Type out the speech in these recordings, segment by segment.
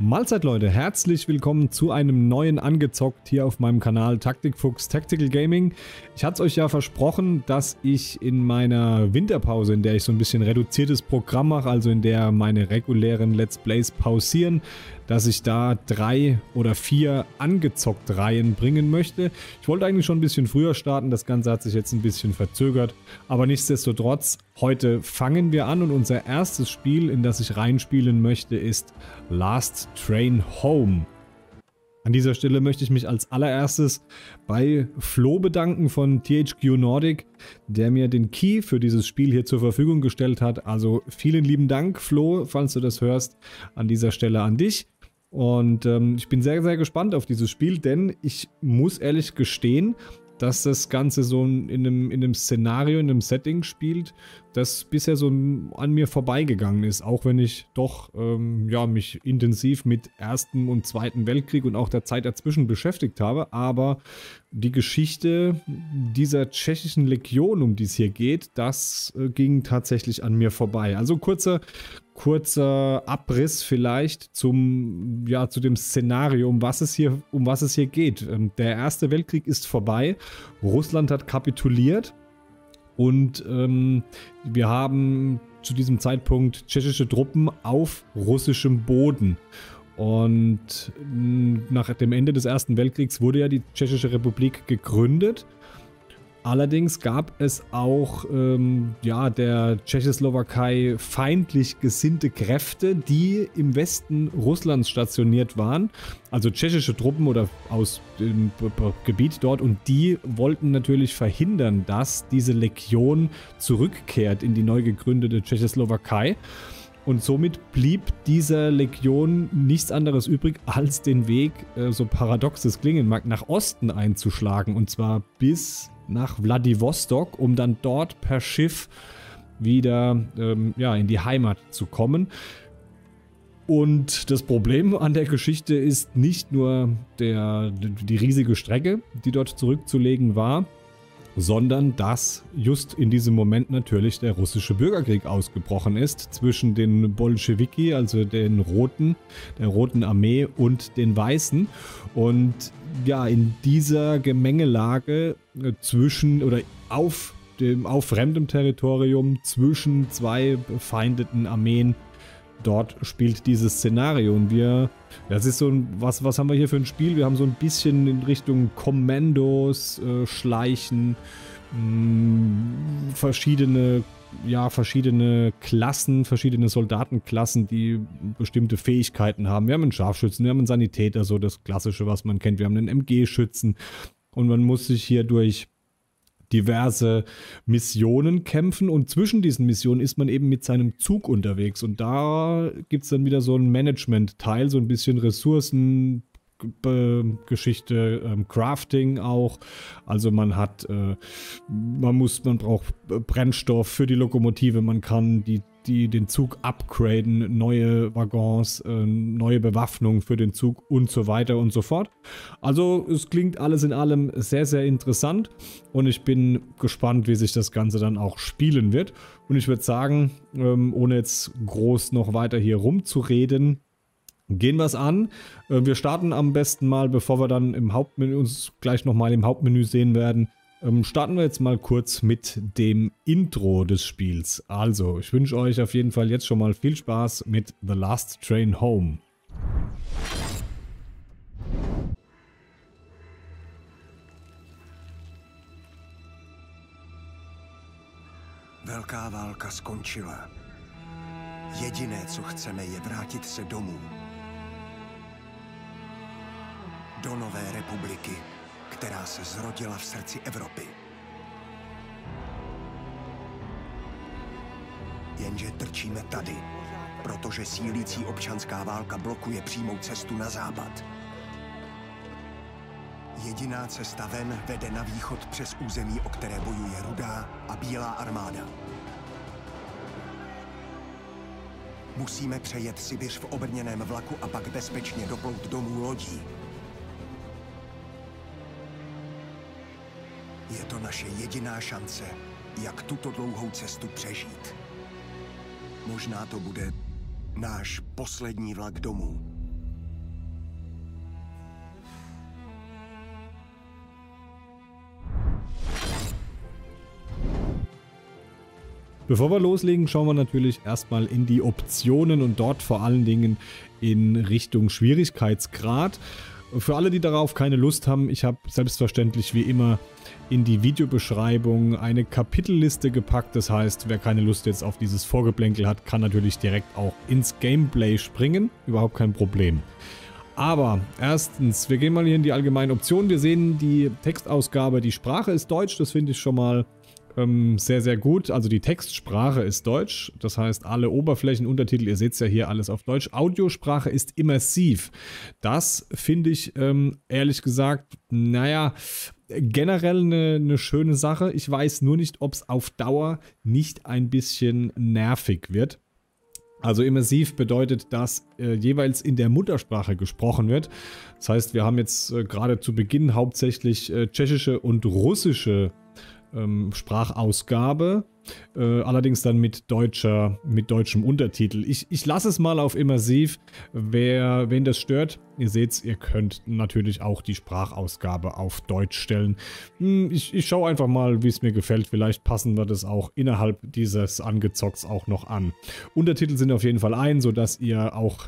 Mahlzeit Leute, herzlich willkommen zu einem neuen Angezockt hier auf meinem Kanal Taktikfuchs Tactical Gaming. Ich hatte es euch ja versprochen, dass ich in meiner Winterpause, in der ich so ein bisschen reduziertes Programm mache, also in der meine regulären Let's Plays pausieren, dass ich da 3 oder 4 Angezockt-Reihen bringen möchte. Ich wollte eigentlich schon ein bisschen früher starten, das Ganze hat sich jetzt ein bisschen verzögert, aber nichtsdestotrotz, heute fangen wir an und unser erstes Spiel, in das ich reinspielen möchte, ist Last Train Home. An dieser Stelle möchte ich mich als allererstes bei Flo bedanken von THQ Nordic, der mir den Key für dieses Spiel hier zur Verfügung gestellt hat. Also vielen lieben Dank, Flo, falls du das hörst, an dieser Stelle an dich. Und ich bin sehr, sehr gespannt auf dieses Spiel, denn ich muss ehrlich gestehen, dass das Ganze so in einem Szenario, in einem Setting spielt, das bisher so an mir vorbeigegangen ist. Auch wenn ich doch ja, mich intensiv mit Ersten und Zweiten Weltkrieg und auch der Zeit dazwischen beschäftigt habe. Aber die Geschichte dieser tschechischen Legion, um die es hier geht, das ging tatsächlich an mir vorbei. Also kurzer Abriss vielleicht zu dem Szenario, um was es hier geht. Der Erste Weltkrieg ist vorbei, Russland hat kapituliert und wir haben zu diesem Zeitpunkt tschechische Truppen auf russischem Boden. Und nach dem Ende des Ersten Weltkriegs wurde ja die Tschechische Republik gegründet. Allerdings gab es auch der Tschechoslowakei feindlich gesinnte Kräfte, die im Westen Russlands stationiert waren, also tschechische Truppen oder aus dem Gebiet dort, und die wollten natürlich verhindern, dass diese Legion zurückkehrt in die neu gegründete Tschechoslowakei. Und somit blieb dieser Legion nichts anderes übrig, als den Weg, so paradox es klingen mag, nach Osten einzuschlagen, und zwar bis nach Wladiwostok, um dann dort per Schiff wieder in die Heimat zu kommen. Und das Problem an der Geschichte ist nicht nur die riesige Strecke, die dort zurückzulegen war, sondern dass just in diesem Moment natürlich der russische Bürgerkrieg ausgebrochen ist zwischen den Bolschewiki, also der Roten Armee, und den Weißen. Und ja, in dieser Gemengelage auf fremdem Territorium zwischen zwei befeindeten Armeen, dort spielt dieses Szenario. Und das ist so ein, was haben wir hier für ein Spiel? Wir haben so ein bisschen in Richtung Kommandos, Schleichen, verschiedene Klassen, verschiedene Soldatenklassen, die bestimmte Fähigkeiten haben. Wir haben einen Scharfschützen, wir haben einen Sanitäter, so das Klassische, was man kennt. Wir haben einen MG-Schützen und man muss sich hier durch diverse Missionen kämpfen, und zwischen diesen Missionen ist man eben mit seinem Zug unterwegs, und da gibt es dann wieder so einen Management-Teil, so ein bisschen Ressourcengeschichte, Crafting auch. Also man braucht Brennstoff für die Lokomotive, man kann den Zug upgraden, neue Waggons, neue Bewaffnung für den Zug und so weiter und so fort. Also es klingt alles in allem sehr, sehr interessant, und ich bin gespannt, wie sich das Ganze dann auch spielen wird. Und ich würde sagen, ohne jetzt groß noch weiter hier rumzureden, gehen wir es an. Wir starten am besten mal, bevor wir dann uns gleich nochmal im Hauptmenü sehen werden, starten wir jetzt mal kurz mit dem Intro des Spiels. Also, ich wünsche euch auf jeden Fall jetzt schon mal viel Spaß mit The Last Train Home. Velká válka skončila. Jediné, co chceme, je vrátit se domů. Do nové republiky, která se zrodila v srdci Evropy. Jenže trčíme tady, protože sílící občanská válka blokuje přímou cestu na západ. Jediná cesta ven vede na východ přes území, o které bojuje Rudá a Bílá armáda. Musíme přejet Sibiř v obrněném vlaku a pak bezpečně doplout domů lodí. Je to naše jediná šance, jak tuto dlouhou cestu přežít. Možná to bude náš poslední vlak domů. Bevor wir loslegen, schauen wir natürlich erstmal in die Optionen und dort vor allen Dingen in Richtung Schwierigkeitsgrad. Für alle, die darauf keine Lust haben, ich habe selbstverständlich wie immer in die Videobeschreibung eine Kapitelliste gepackt. Das heißt, wer keine Lust jetzt auf dieses Vorgeplänkel hat, kann natürlich direkt auch ins Gameplay springen. Überhaupt kein Problem. Aber erstens, wir gehen mal hier in die allgemeinen Optionen. Wir sehen die Textausgabe, die Sprache ist Deutsch, das finde ich schon mal sehr, sehr gut. Also die Textsprache ist Deutsch, das heißt alle Oberflächen, Untertitel, ihr seht es ja hier alles auf Deutsch. Audiosprache ist immersiv. Das finde ich ehrlich gesagt, naja, generell eine schöne Sache. Ich weiß nur nicht, ob es auf Dauer nicht ein bisschen nervig wird. Also immersiv bedeutet, dass jeweils in der Muttersprache gesprochen wird. Das heißt, wir haben jetzt gerade zu Beginn hauptsächlich tschechische und russische Sprachausgabe, allerdings dann mit deutschem Untertitel. Ich lasse es mal auf immersiv, wen das stört. Ihr seht, ihr könnt natürlich auch die Sprachausgabe auf Deutsch stellen. Ich schaue einfach mal, wie es mir gefällt. Vielleicht passen wir das auch innerhalb dieses Angezocks auch noch an. Untertitel sind auf jeden Fall ein, sodass ihr auch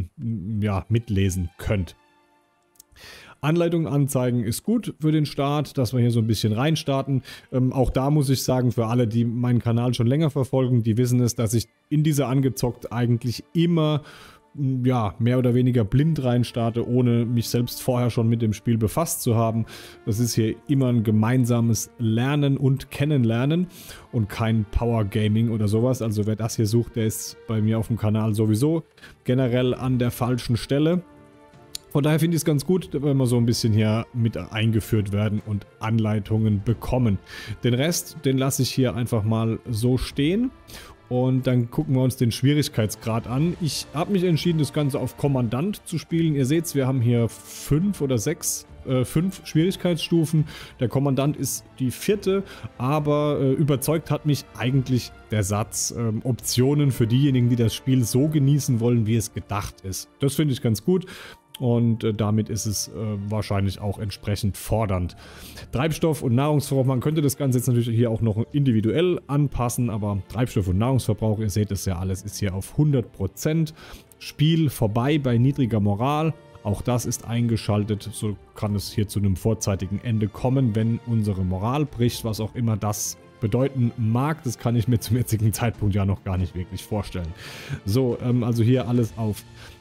ja, mitlesen könnt. Anleitung anzeigen ist gut für den Start, dass wir hier so ein bisschen reinstarten. Auch da muss ich sagen, für alle, die meinen Kanal schon länger verfolgen, die wissen es, dass ich in diese Angezockt eigentlich immer ja, mehr oder weniger blind reinstarte, ohne mich selbst vorher schon mit dem Spiel befasst zu haben. Das ist hier immer ein gemeinsames Lernen und Kennenlernen und kein Power Gaming oder sowas. Also wer das hier sucht, der ist bei mir auf dem Kanal sowieso generell an der falschen Stelle. Von daher finde ich es ganz gut, wenn wir so ein bisschen hier mit eingeführt werden und Anleitungen bekommen. Den Rest, den lasse ich hier einfach mal so stehen und dann gucken wir uns den Schwierigkeitsgrad an. Ich habe mich entschieden, das Ganze auf Kommandant zu spielen. Ihr seht, wir haben hier 5 Schwierigkeitsstufen. Der Kommandant ist die 4., aber überzeugt hat mich eigentlich der Satz, Optionen für diejenigen, die das Spiel so genießen wollen, wie es gedacht ist. Das finde ich ganz gut. Und damit ist es wahrscheinlich auch entsprechend fordernd. Treibstoff und Nahrungsverbrauch, man könnte das Ganze jetzt natürlich hier auch noch individuell anpassen, aber Treibstoff und Nahrungsverbrauch, ihr seht es ja alles, ist hier auf 100%. Spiel vorbei bei niedriger Moral, auch das ist eingeschaltet, so kann es hier zu einem vorzeitigen Ende kommen, wenn unsere Moral bricht, was auch immer das bedeuten mag. Das kann ich mir zum jetzigen Zeitpunkt ja noch gar nicht wirklich vorstellen. So, also hier alles auf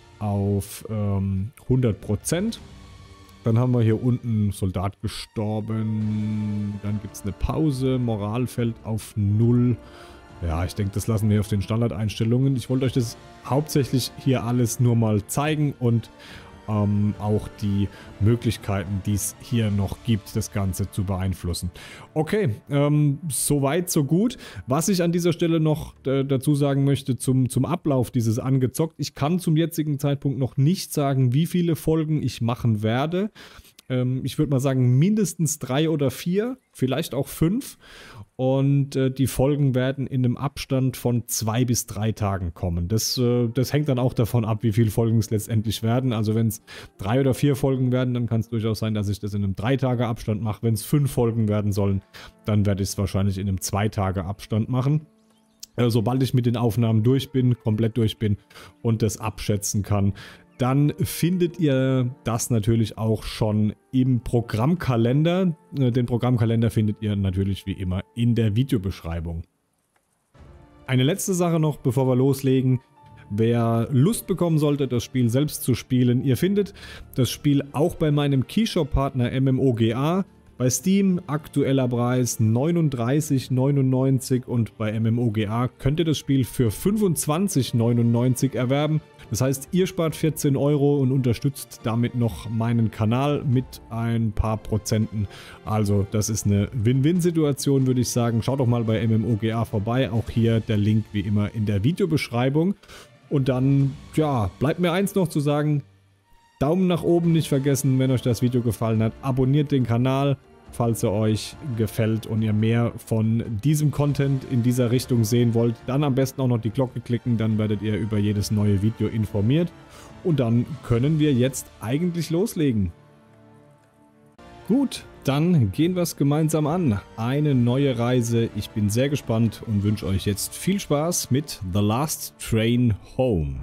100%. Dann haben wir hier unten Soldat gestorben. Dann gibt es eine Pause. Moral fällt auf 0. Ja, ich denke, das lassen wir auf den Standardeinstellungen. Ich wollte euch das hauptsächlich hier alles nur mal zeigen und auch die Möglichkeiten, die es hier noch gibt, das Ganze zu beeinflussen. Okay, soweit, so gut. Was ich an dieser Stelle noch dazu sagen möchte zum Ablauf dieses Angezockt. Ich kann zum jetzigen Zeitpunkt noch nicht sagen, wie viele Folgen ich machen werde. Ich würde mal sagen, mindestens 3 oder 4, vielleicht auch 5. Und die Folgen werden in einem Abstand von 2 bis 3 Tagen kommen. Das hängt dann auch davon ab, wie viele Folgen es letztendlich werden. Also wenn es 3 oder 4 Folgen werden, dann kann es durchaus sein, dass ich das in einem 3-Tage-Abstand mache. Wenn es 5 Folgen werden sollen, dann werde ich es wahrscheinlich in einem 2-Tage-Abstand machen. Sobald ich mit den Aufnahmen komplett durch bin und das abschätzen kann, dann findet ihr das natürlich auch schon im Programmkalender. Den Programmkalender findet ihr natürlich wie immer in der Videobeschreibung. Eine letzte Sache noch, bevor wir loslegen. Wer Lust bekommen sollte, das Spiel selbst zu spielen, ihr findet das Spiel auch bei meinem Keyshop-Partner MMOGA. Bei Steam aktueller Preis 39,99 und bei MMOGA könnt ihr das Spiel für 25,99 erwerben. Das heißt, ihr spart 14 € und unterstützt damit noch meinen Kanal mit ein paar Prozenten. Also das ist eine Win-Win-Situation, würde ich sagen. Schaut doch mal bei MMOGA vorbei. Auch hier der Link wie immer in der Videobeschreibung. Und dann, ja, bleibt mir eins noch zu sagen. Daumen nach oben nicht vergessen, wenn euch das Video gefallen hat. Abonniert den Kanal, falls er euch gefällt und ihr mehr von diesem Content in dieser Richtung sehen wollt. Dann am besten auch noch die Glocke klicken, dann werdet ihr über jedes neue Video informiert. Und dann können wir jetzt eigentlich loslegen. Gut, dann gehen wir es gemeinsam an. Eine neue Reise. Ich bin sehr gespannt und wünsche euch jetzt viel Spaß mit The Last Train Home.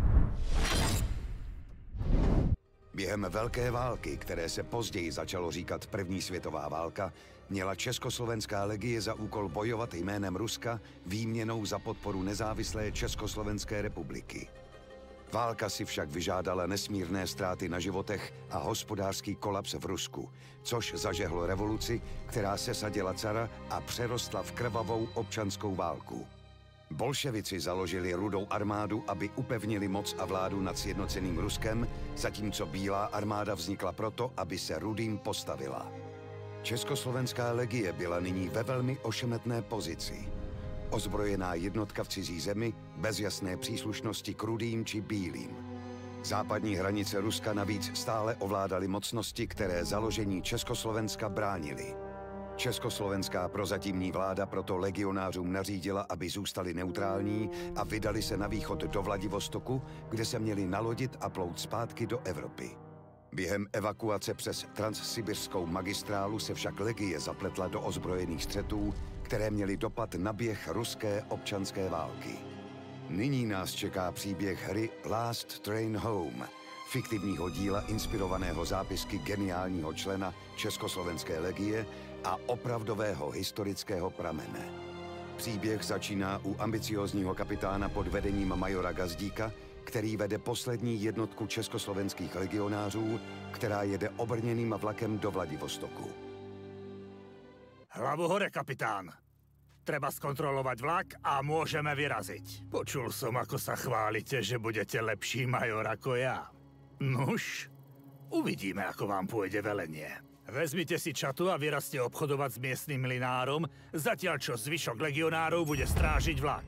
Během Velké války, které se později začalo říkat První světová válka, měla Československá legie za úkol bojovat jménem Ruska výměnou za podporu nezávislé Československé republiky. Válka si však vyžádala nesmírné ztráty na životech a hospodářský kolaps v Rusku, což zažehlo revoluci, která sesadila cara a přerostla v krvavou občanskou válku. Bolševici založili Rudou armádu, aby upevnili moc a vládu nad sjednoceným Ruskem, zatímco Bílá armáda vznikla proto, aby se Rudým postavila. Československá legie byla nyní ve velmi ošemetné pozici. Ozbrojená jednotka v cizí zemi, bez jasné příslušnosti k Rudým či Bílým. Západní hranice Ruska navíc stále ovládaly mocnosti, které založení Československa bránily. Československá prozatímní vláda proto legionářům nařídila, aby zůstali neutrální a vydali se na východ do Vladivostoku, kde se měli nalodit a plout zpátky do Evropy. Během evakuace přes transsibirskou magistrálu se však legie zapletla do ozbrojených střetů, které měly dopad na běh ruské občanské války. Nyní nás čeká příběh hry Last Train Home, fiktivního díla inspirovaného zápisky geniálního člena Československé legie a opravdového historického pramene. Příběh začíná u ambiciózního kapitána pod vedením majora Gazdíka, který vede poslední jednotku československých legionářů, která jede obrněným vlakem do Vladivostoku. Hlavu hore, kapitán. Treba skontrolovať vlak a môžeme vyraziť. Počul som, ako sa chválite, že budete lepší major ako ja. Nuž, uvidíme, ako vám pôjde velenie. Vezmite si čatu a vyrazte obchodovať s miestnym mlynárom, zatiaľ čo zvyšok legionárov bude strážiť vlak.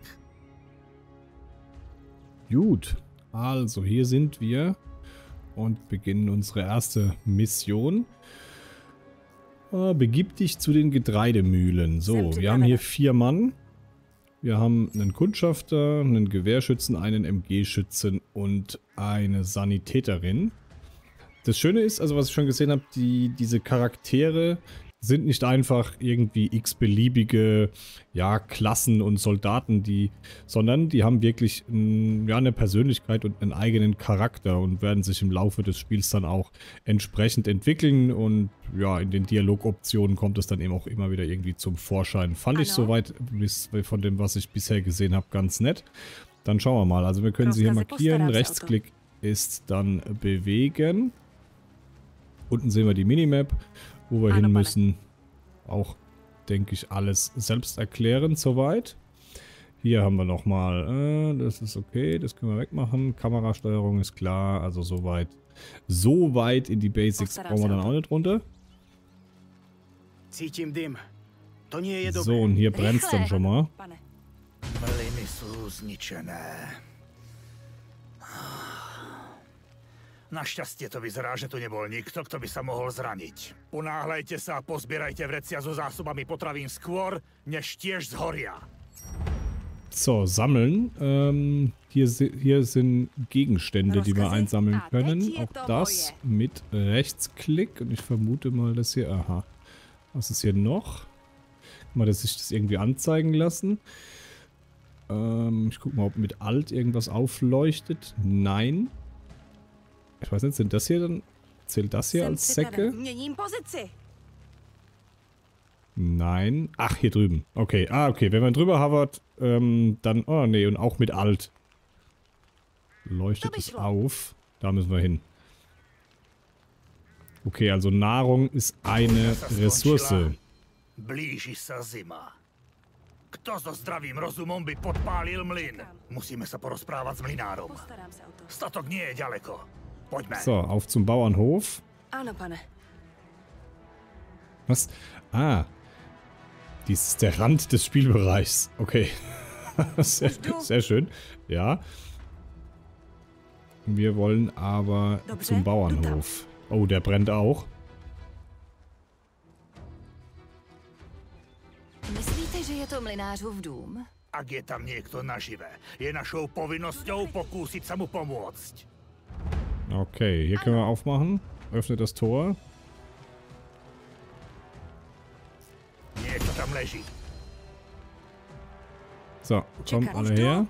Gut, also hier sind wir und beginnen unsere erste Mission. Begib dich zu den Getreidemühlen. So, wir haben hier 4 Mann. Wir haben einen Kundschafter, einen Gewehrschützen, einen MG-Schützen und eine Sanitäterin. Das Schöne ist, also was ich schon gesehen habe, diese Charaktere sind nicht einfach irgendwie x-beliebige Klassen und Soldaten, sondern die haben wirklich eine Persönlichkeit und einen eigenen Charakter und werden sich im Laufe des Spiels dann auch entsprechend entwickeln und ja, in den Dialogoptionen kommt es dann eben auch immer wieder irgendwie zum Vorschein. Fand ich soweit, von dem, was ich bisher gesehen habe, ganz nett. Dann schauen wir mal. Also wir können sie hier markieren. Rechtsklick ist dann bewegen. Unten sehen wir die Minimap, wo wir hin müssen. Auch, denke ich, alles selbst erklären soweit. Hier haben wir nochmal, das ist okay, das können wir wegmachen. Kamerasteuerung ist klar, also soweit in die Basics brauchen wir dann auch nicht runter. So, und hier brennt es dann schon mal. Mlyny sú zničené. Našťastie to vyzerá, že tu nebol nikto, kto by sa mohol zraniť. Ponáhľajte sa a pozbierajte vrecia so zásobami potravín skôr, než tiež zhoria. So, sammeln. Hier sind Gegenstände, die wir einsammeln können. Auch das mit Rechtsklick. Und ich vermute mal, dass hier... Aha. Was ist hier noch? Mal, dass sich das irgendwie anzeigen lassen. Ich gucke mal, ob mit Alt irgendwas aufleuchtet. Nein. Ich weiß nicht, sind das hier dann... Zählt das hier als Säcke? Nein. Ach, hier drüben. Okay. Ah, okay. Wenn man drüber hovert, dann... Oh, nee. Und auch mit Alt. Leuchtet es auf. Da müssen wir hin. Okay, also Nahrung ist eine Ressource. Blíži sa zima. Kto so zdravým rozumom by podpálil mlyn? Musíme sa porozprávať s mlynárom. Statok nie je ďaleko. Poďme. So, auf zum Bauernhof. Was? Ah. Dies ist der Rand des Spielbereichs. Okay. Sehr schön. Ja. Wir wollen aber zum Bauernhof. Oh, der brennt auch. Myslíte, že je to mlynářův dům? Ak je tam niekto nažive, je našou povinnosťou pokúsiť sa mu pomôcť. Okay, hier können wir aufmachen. Öffnet das Tor. leží. So, kommt alle her.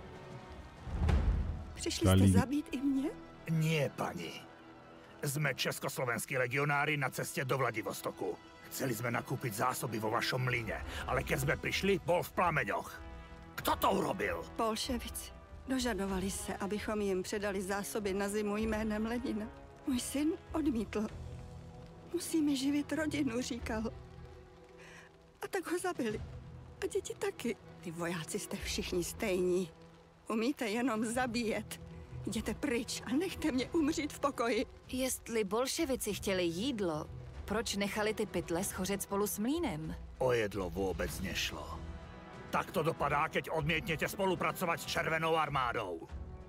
Přišli jste zabít i mě? Nie, pani. Sme československí legionári na ceste do Vladivostoku. Chceli sme nakúpiť zásoby vo vašom mlyne, ale keď sme prišli, bol v plameňoch. Kto to urobil? Bolševici. Dožadovali se, abychom jim předali zásoby na zimu jménem Lenina. Můj syn odmítl. Musíme živit rodinu, říkal. A tak ho zabili. A děti taky. Ty vojáci jste všichni stejní. Umíte jenom zabíjet. Jděte pryč a nechte mě umřít v pokoji. Jestli bolševici chtěli jídlo, proč nechali ty pytle schořet spolu s mlýnem? O jedlo vôbec nešlo. Tak to dopadá, keď odmietnete spolupracovať s Červenou armádou.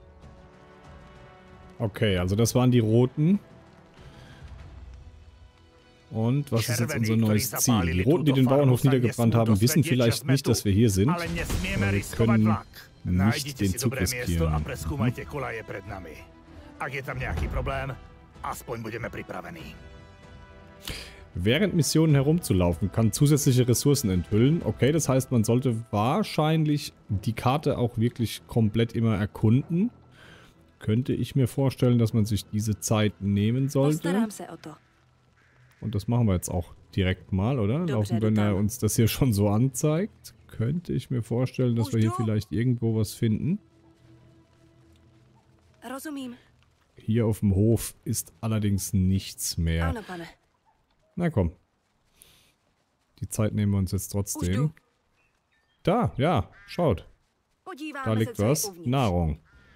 Okay, also das waren die Roten. Und was ist jetzt unser neues Ziel? Die Roten, die den Bauernhof niedergebrannt haben, wissen vielleicht nicht, dass wir hier sind. Aber wir können nicht den Zug riskieren. Während Missionen herumzulaufen, kann zusätzliche Ressourcen enthüllen. Okay, das heißt, man sollte wahrscheinlich die Karte auch wirklich komplett immer erkunden. Könnte ich mir vorstellen, dass man sich diese Zeit nehmen sollte. Und das machen wir jetzt auch direkt mal, oder? Auch wenn er uns das hier schon so anzeigt, könnte ich mir vorstellen, dass wir hier vielleicht irgendwo was finden. Hier auf dem Hof ist allerdings nichts mehr. Na komm. Die Zeit nehmen wir uns jetzt trotzdem. Da, ja, schaut. Da liegt was. Nahrung.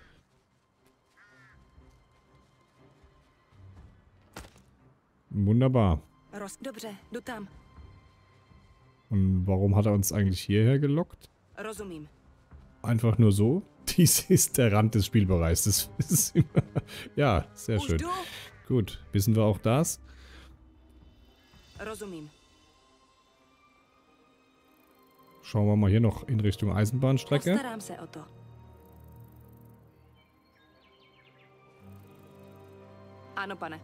Wunderbar. Und warum hat er uns eigentlich hierher gelockt? Einfach nur so? Dies ist der Rand des Spielbereichs. Das ist immer ja, sehr schön. Gut, wissen wir auch das? Schauen wir mal hier noch in Richtung Eisenbahnstrecke. Ano, pane.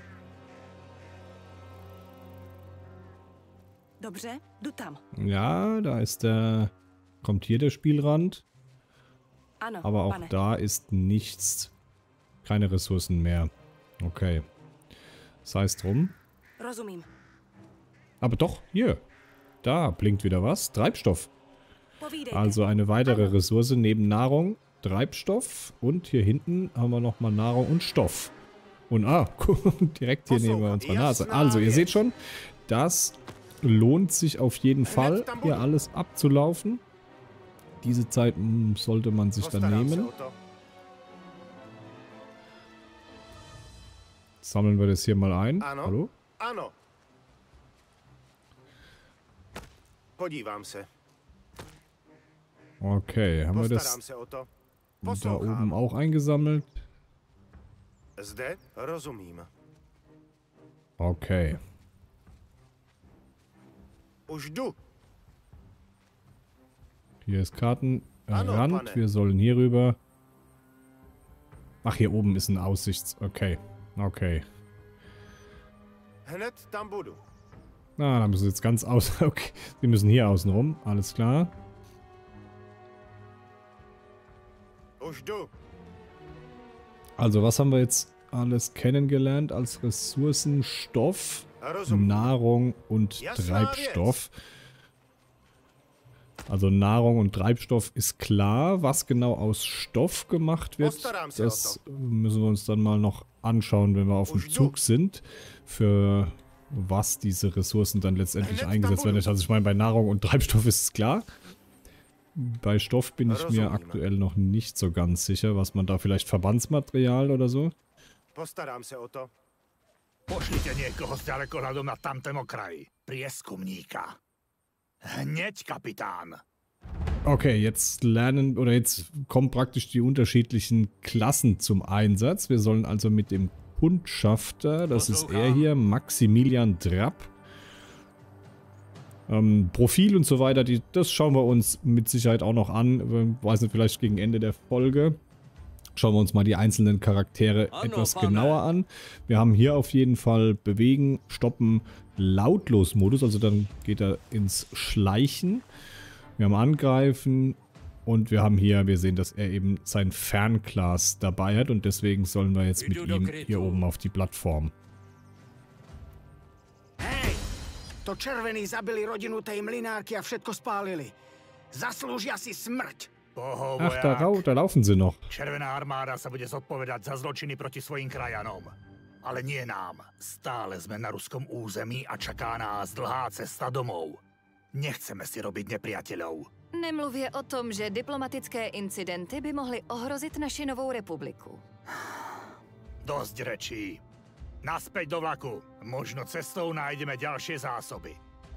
Dobře, jdu tam. Ja, da ist der... Kommt hier der Spielrand. Aber auch da ist nichts. Keine Ressourcen mehr. Okay. Sei es drum. Aber doch, hier. Da blinkt wieder was. Treibstoff. Also eine weitere Ressource neben Nahrung. Treibstoff. Und hier hinten haben wir nochmal Nahrung und Stoff. Und direkt hier neben unserer Nase. Also, ihr seht schon, das lohnt sich auf jeden Fall, hier alles abzulaufen. Diese Zeit sollte man sich dann nehmen. Sammeln wir das hier mal ein. Hallo? Okay, haben wir das da oben auch eingesammelt? Okay. Hier ist Kartenrand. Wir sollen hier rüber. Ach, hier oben ist ein Aussichts... Okay. Okay. Na, da müssen wir jetzt ganz aus... Okay. Wir müssen hier außen rum. Alles klar. Also, was haben wir jetzt alles kennengelernt als Ressourcen? Stoff, Nahrung und Treibstoff. Also Nahrung und Treibstoff ist klar. Was genau aus Stoff gemacht wird, das müssen wir uns dann mal noch anschauen, wenn wir auf dem Zug sind. Für was diese Ressourcen dann letztendlich eingesetzt werden. Also ich meine, bei Nahrung und Treibstoff ist es klar. Bei Stoff bin ich mir aktuell noch nicht so ganz sicher, was man da vielleicht Verbandsmaterial oder so. Pošlite niekoho s ďalekohľadom na tamtém okraji. Prieskumníka. Hneď, Kapitán. Okay, jetzt lernen, oder jetzt kommen praktisch die unterschiedlichen Klassen zum Einsatz. Wir sollen also mit dem Kundschafter, das ist er hier, Maximilian Drapp. Profil und so weiter, das schauen wir uns mit Sicherheit auch noch an. Weiß nicht, vielleicht gegen Ende der Folge. Schauen wir uns mal die einzelnen Charaktere etwas genauer an. Wir haben hier auf jeden Fall Bewegen, Stoppen, Lautlos-Modus, also dann geht er ins Schleichen. Wir haben Angreifen und wir haben hier, wir sehen, dass er eben sein Fernglas dabei hat und deswegen sollen wir jetzt mit ihm hier oben auf die Plattform. Hej, to červení zabili rodinu tej mlynárky a všetko spálili. Zaslúžia si smrť. Ach, da laufen sie noch. Červená armáda sa bude zodpovedať za zločiny proti svojim krajanom. Ale nie nám. Stále sme na ruskom území a čaká nás dlhá cesta domov. Nechceme si robiť nepriateľov. Nemluvě o tom, že diplomatické incidenty by mohly ohrozit naši novou republiku. Dosť rečí. Naspäť do vlaku. Možno cestou nájdeme ďalšie zásoby.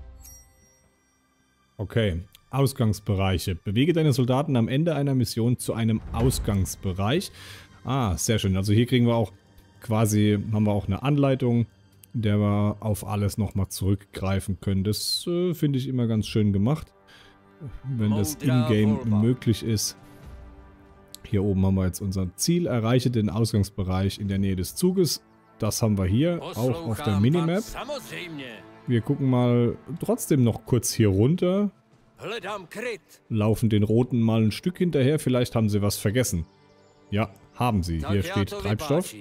Okay, Ausgangsbereiche. Bewege deine Soldaten am Ende einer Mission zu einem Ausgangsbereich. Ah, sehr schön. Also hier kriegen wir auch quasi, haben wir auch eine Anleitung, in der wir auf alles nochmal zurückgreifen können. Das finde ich immer ganz schön gemacht, wenn das in-game möglich ist. Hier oben haben wir jetzt unser Ziel. Erreiche den Ausgangsbereich in der Nähe des Zuges. Das haben wir hier, auch auf der Minimap. Wir gucken mal trotzdem noch kurz hier runter. Laufen den Roten mal ein Stück hinterher. Vielleicht haben sie was vergessen. Ja, haben sie. Hier steht Treibstoff.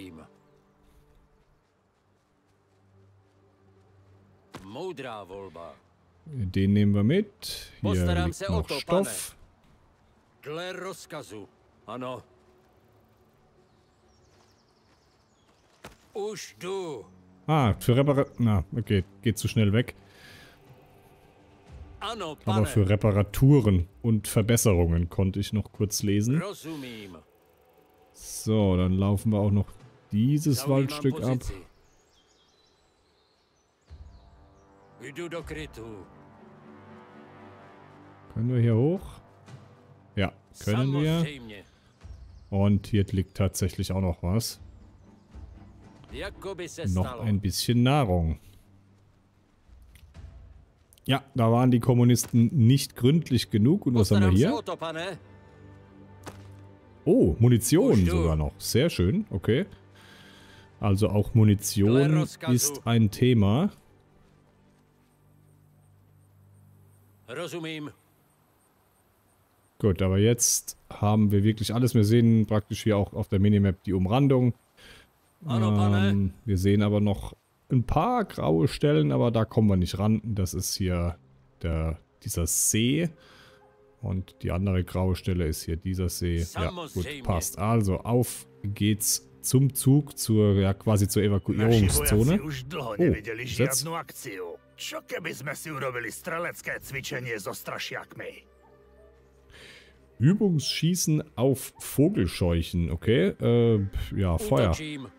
Den nehmen wir mit. Hier liegt noch Stoff. Ah, für Na, okay, geht zu schnell weg. Aber für Reparaturen und Verbesserungen konnte ich noch kurz lesen. So, dann laufen wir auch noch dieses Waldstück ab. Können wir hier hoch? Ja, können wir. Und hier liegt tatsächlich auch noch was. Noch ein bisschen Nahrung. Ja, da waren die Kommunisten nicht gründlich genug. Und was haben wir hier? Oh, Munition sogar noch. Sehr schön, okay. Also auch Munition ist ein Thema. Gut, aber jetzt haben wir wirklich alles. Wir sehen praktisch hier auch auf der Minimap die Umrandung. Wir sehen aber noch ein paar graue Stellen, aber da kommen wir nicht ran. Das ist hier dieser See. Und die andere graue Stelle ist hier dieser See. Ja, gut, passt. Also, auf geht's zum Zug, quasi zur Evakuierungszone. Oh, jetzt. Übungsschießen auf Vogelscheuchen, okay. Ja, Feuer.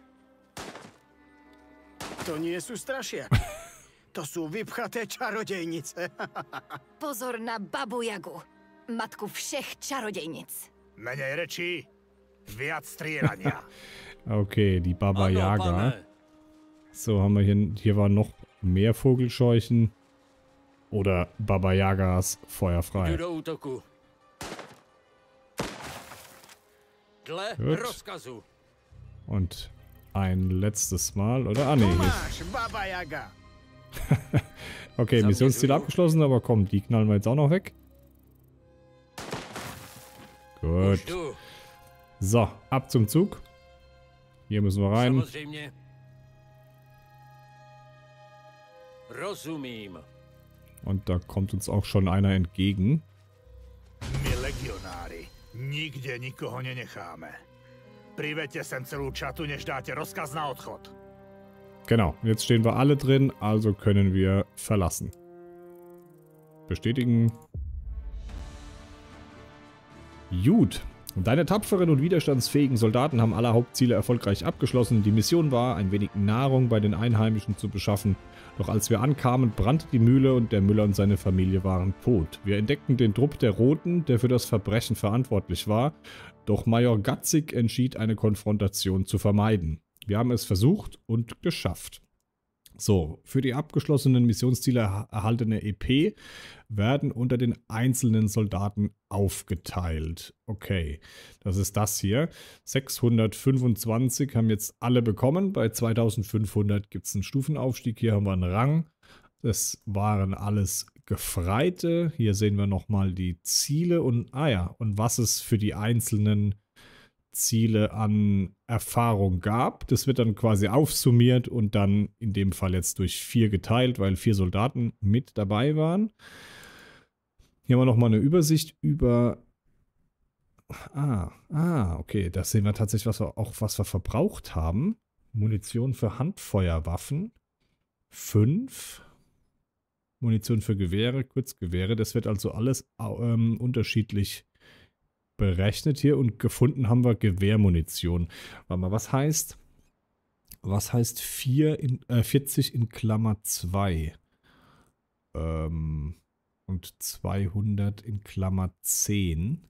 To nie sú strašiak. To sú vypchaté čarodejnice. Pozor na Babu Jagu, matku všech čarodějnic. Menej rečí, viac strieľania. Okay, die Baba Yaga. So, haben wir hier waren noch mehr Vogelscheuchen. Oder Baba Yagas feuerfrei. Gut. Und ein letztes Mal, oder? Ah, nee. Okay, Missionsziel abgeschlossen, aber komm, die knallen wir jetzt auch noch weg. Gut. So, ab zum Zug. Hier müssen wir rein. Und da kommt uns auch schon einer entgegen. My legionári nikde nikoho nenecháme. Priveďte sem celú čatu, než dáte rozkaz na odchod. Genau, jetzt stehen wir alle drin, also können wir verlassen. Bestätigen. Gut. Deine tapferen und widerstandsfähigen Soldaten haben alle Hauptziele erfolgreich abgeschlossen. Die Mission war, ein wenig Nahrung bei den Einheimischen zu beschaffen. Doch als wir ankamen, brannte die Mühle und der Müller und seine Familie waren tot. Wir entdeckten den Trupp der Roten, der für das Verbrechen verantwortlich war. Doch Major Gatzig entschied, eine Konfrontation zu vermeiden. Wir haben es versucht und geschafft. So, für die abgeschlossenen Missionsziele erhaltene EP werden unter den einzelnen Soldaten aufgeteilt. Okay, das ist das hier. 625 haben jetzt alle bekommen. Bei 2500 gibt es einen Stufenaufstieg. Hier haben wir einen Rang. Das waren alles Gefreite. Hier sehen wir nochmal die Ziele und, und was es für die einzelnen Ziele an Erfahrung gab. Das wird dann quasi aufsummiert und dann in dem Fall jetzt durch 4 geteilt, weil 4 Soldaten mit dabei waren. Hier haben wir nochmal eine Übersicht über... okay, da sehen wir tatsächlich, was wir verbraucht haben. Munition für Handfeuerwaffen. 5. Munition für Gewehre, Kurzgewehre. Das wird also alles unterschiedlich berechnet hier und gefunden haben wir Gewehrmunition. Warte mal, was heißt 40 in Klammer 2? Und 200 in Klammer 10.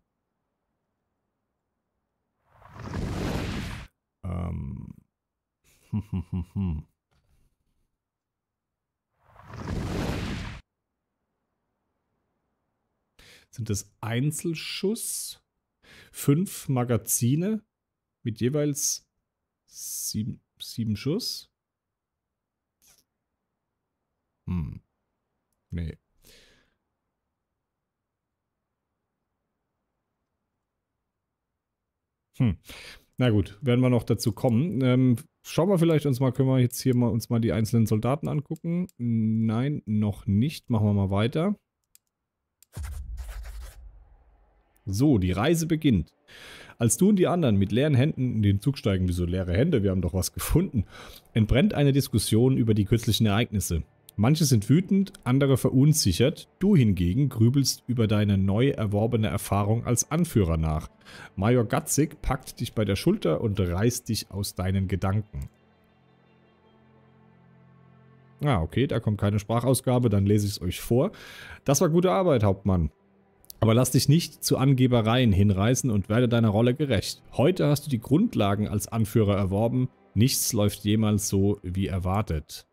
Sind das Einzelschuss? 5 Magazine mit jeweils 7 Schuss? Nee. Na gut, werden wir noch dazu kommen. Schauen wir vielleicht können wir jetzt hier uns mal die einzelnen Soldaten angucken? Nein, noch nicht. Machen wir mal weiter. So, die Reise beginnt. Als du und die anderen mit leeren Händen in den Zug steigen, wieso leere Hände, wir haben doch was gefunden, entbrennt eine Diskussion über die kürzlichen Ereignisse. Manche sind wütend, andere verunsichert, du hingegen grübelst über deine neu erworbene Erfahrung als Anführer nach. Major Gatzig packt dich bei der Schulter und reißt dich aus deinen Gedanken. Okay, da kommt keine Sprachausgabe, dann lese ich es euch vor. Das war gute Arbeit, Hauptmann. Aber lass dich nicht zu Angebereien hinreißen und werde deiner Rolle gerecht. Heute hast du die Grundlagen als Anführer erworben. Nichts läuft jemals so wie erwartet.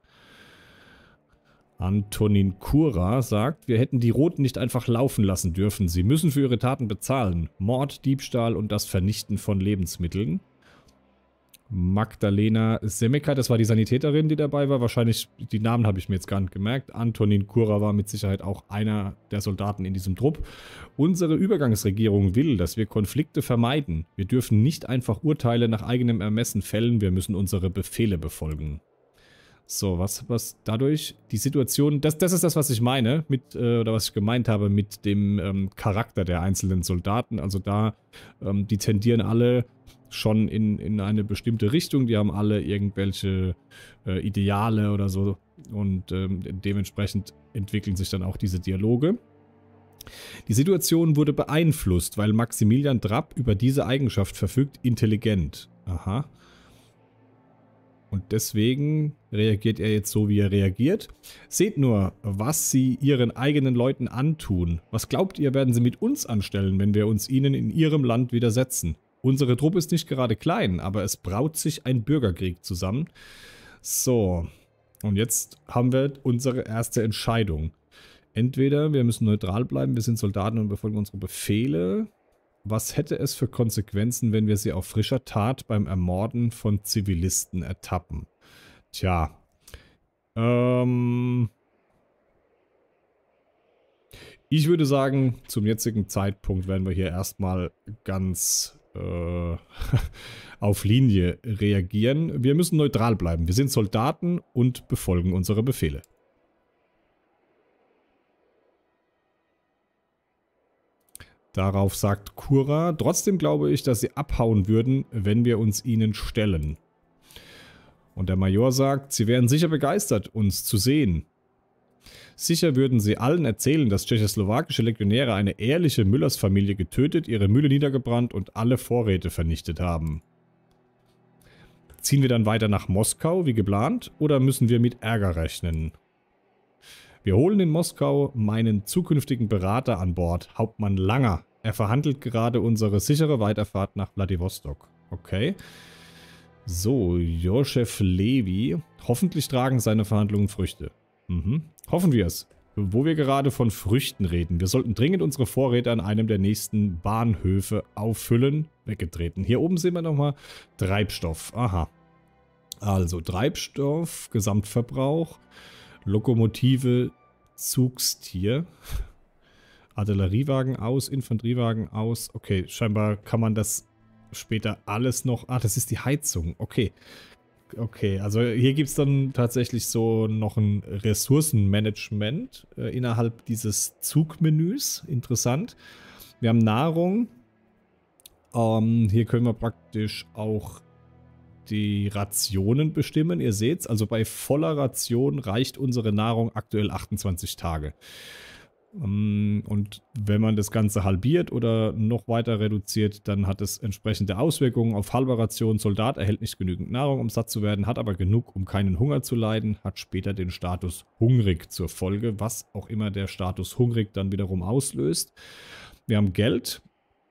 Antonin Kura sagt, wir hätten die Roten nicht einfach laufen lassen dürfen. Sie müssen für ihre Taten bezahlen. Mord, Diebstahl und das Vernichten von Lebensmitteln. Magdalena Semeka, das war die Sanitäterin, die dabei war. Wahrscheinlich, die Namen habe ich mir jetzt gar nicht gemerkt. Antonin Kura war mit Sicherheit auch einer der Soldaten in diesem Trupp. Unsere Übergangsregierung will, dass wir Konflikte vermeiden. Wir dürfen nicht einfach Urteile nach eigenem Ermessen fällen. Wir müssen unsere Befehle befolgen. So, was dadurch die Situation, das ist das, was ich meine, oder was ich gemeint habe mit dem Charakter der einzelnen Soldaten. Also da, die tendieren alle schon in eine bestimmte Richtung, die haben alle irgendwelche Ideale oder so und dementsprechend entwickeln sich dann auch diese Dialoge. Die Situation wurde beeinflusst, weil Maximilian Drapp über diese Eigenschaft verfügt, intelligent. Aha. Und deswegen reagiert er jetzt so, wie er reagiert. Seht nur, was sie ihren eigenen Leuten antun. Was glaubt ihr, werden sie mit uns anstellen, wenn wir uns ihnen in ihrem Land widersetzen? Unsere Truppe ist nicht gerade klein, aber es braut sich ein Bürgerkrieg zusammen. So, und jetzt haben wir unsere erste Entscheidung. Entweder wir müssen neutral bleiben, wir sind Soldaten und befolgen unsere Befehle. Was hätte es für Konsequenzen, wenn wir sie auf frischer Tat beim Ermorden von Zivilisten ertappen? Tja. Ich würde sagen, zum jetzigen Zeitpunkt werden wir hier erstmal ganz auf Linie reagieren. Wir müssen neutral bleiben. Wir sind Soldaten und befolgen unsere Befehle. Darauf sagt Kura, trotzdem glaube ich, dass sie abhauen würden, wenn wir uns ihnen stellen. Und der Major sagt, sie wären sicher begeistert, uns zu sehen. Sicher würden sie allen erzählen, dass tschechoslowakische Legionäre eine ehrliche Müllers-Familie getötet, ihre Mühle niedergebrannt und alle Vorräte vernichtet haben. Ziehen wir dann weiter nach Moskau, wie geplant, oder müssen wir mit Ärger rechnen? Wir holen in Moskau meinen zukünftigen Berater an Bord, Hauptmann Langer. Er verhandelt gerade unsere sichere Weiterfahrt nach Wladiwostok. Okay. So, Joschef Levi. Hoffentlich tragen seine Verhandlungen Früchte. Hoffen wir es. Wo wir gerade von Früchten reden. Wir sollten dringend unsere Vorräte an einem der nächsten Bahnhöfe auffüllen. Weggetreten. Hier oben sehen wir nochmal Treibstoff. Aha. Also Treibstoff, Gesamtverbrauch, Lokomotive, Zugstier, Artilleriewagen aus, Infanteriewagen aus. Okay, scheinbar kann man das später alles noch... Ah, das ist die Heizung. Okay. Okay, also hier gibt es dann tatsächlich so noch ein Ressourcenmanagement innerhalb dieses Zugmenüs. Interessant. Wir haben Nahrung. Hier können wir praktisch auch die Rationen bestimmen. Ihr seht es, also bei voller Ration reicht unsere Nahrung aktuell 28 Tage. Und wenn man das Ganze halbiert oder noch weiter reduziert, dann hat es entsprechende Auswirkungen auf halbe Ration. Soldat erhält nicht genügend Nahrung, um satt zu werden, hat aber genug, um keinen Hunger zu leiden, hat später den Status hungrig zur Folge, was auch immer der Status hungrig dann wiederum auslöst. Wir haben Geld,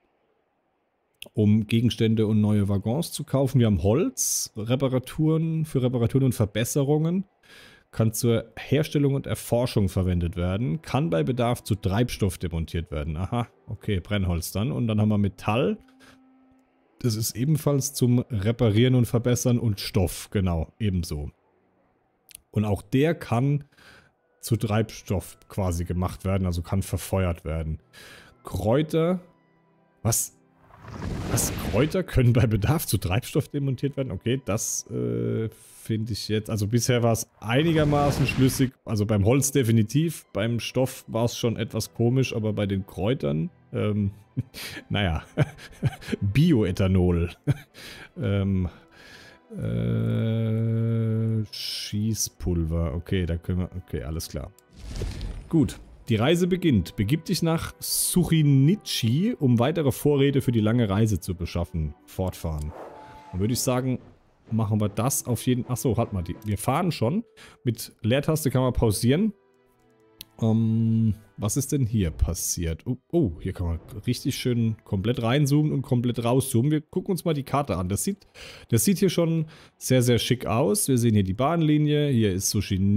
um Gegenstände und neue Waggons zu kaufen. Wir haben Holz, Reparaturen und Verbesserungen. Kann zur Herstellung und Erforschung verwendet werden. Kann bei Bedarf zu Treibstoff demontiert werden. Aha, okay, Brennholz dann. Und dann haben wir Metall. Das ist ebenfalls zum Reparieren und Verbessern und Stoff, genau, ebenso. Und auch der kann zu Treibstoff quasi gemacht werden, also kann verfeuert werden. Kräuter. Was? Kräuter können bei Bedarf zu Treibstoff demontiert werden? Okay, das finde ich jetzt... Also bisher war es einigermaßen schlüssig. Also beim Holz definitiv. Beim Stoff war es schon etwas komisch, aber bei den Kräutern... naja. Bioethanol. Schießpulver. Okay, da können wir... Okay, alles klar. Gut. Die Reise beginnt. Begib dich nach Suchinichi, um weitere Vorräte für die lange Reise zu beschaffen. Fortfahren. Dann würde ich sagen, machen wir das auf jeden... Achso, halt mal. Wir fahren schon. Mit Leertaste kann man pausieren. Was ist denn hier passiert? Oh, hier kann man richtig schön komplett reinzoomen und komplett rauszoomen. Wir gucken uns mal die Karte an. Das sieht hier schon sehr, sehr schick aus. Wir sehen hier die Bahnlinie. Hier ist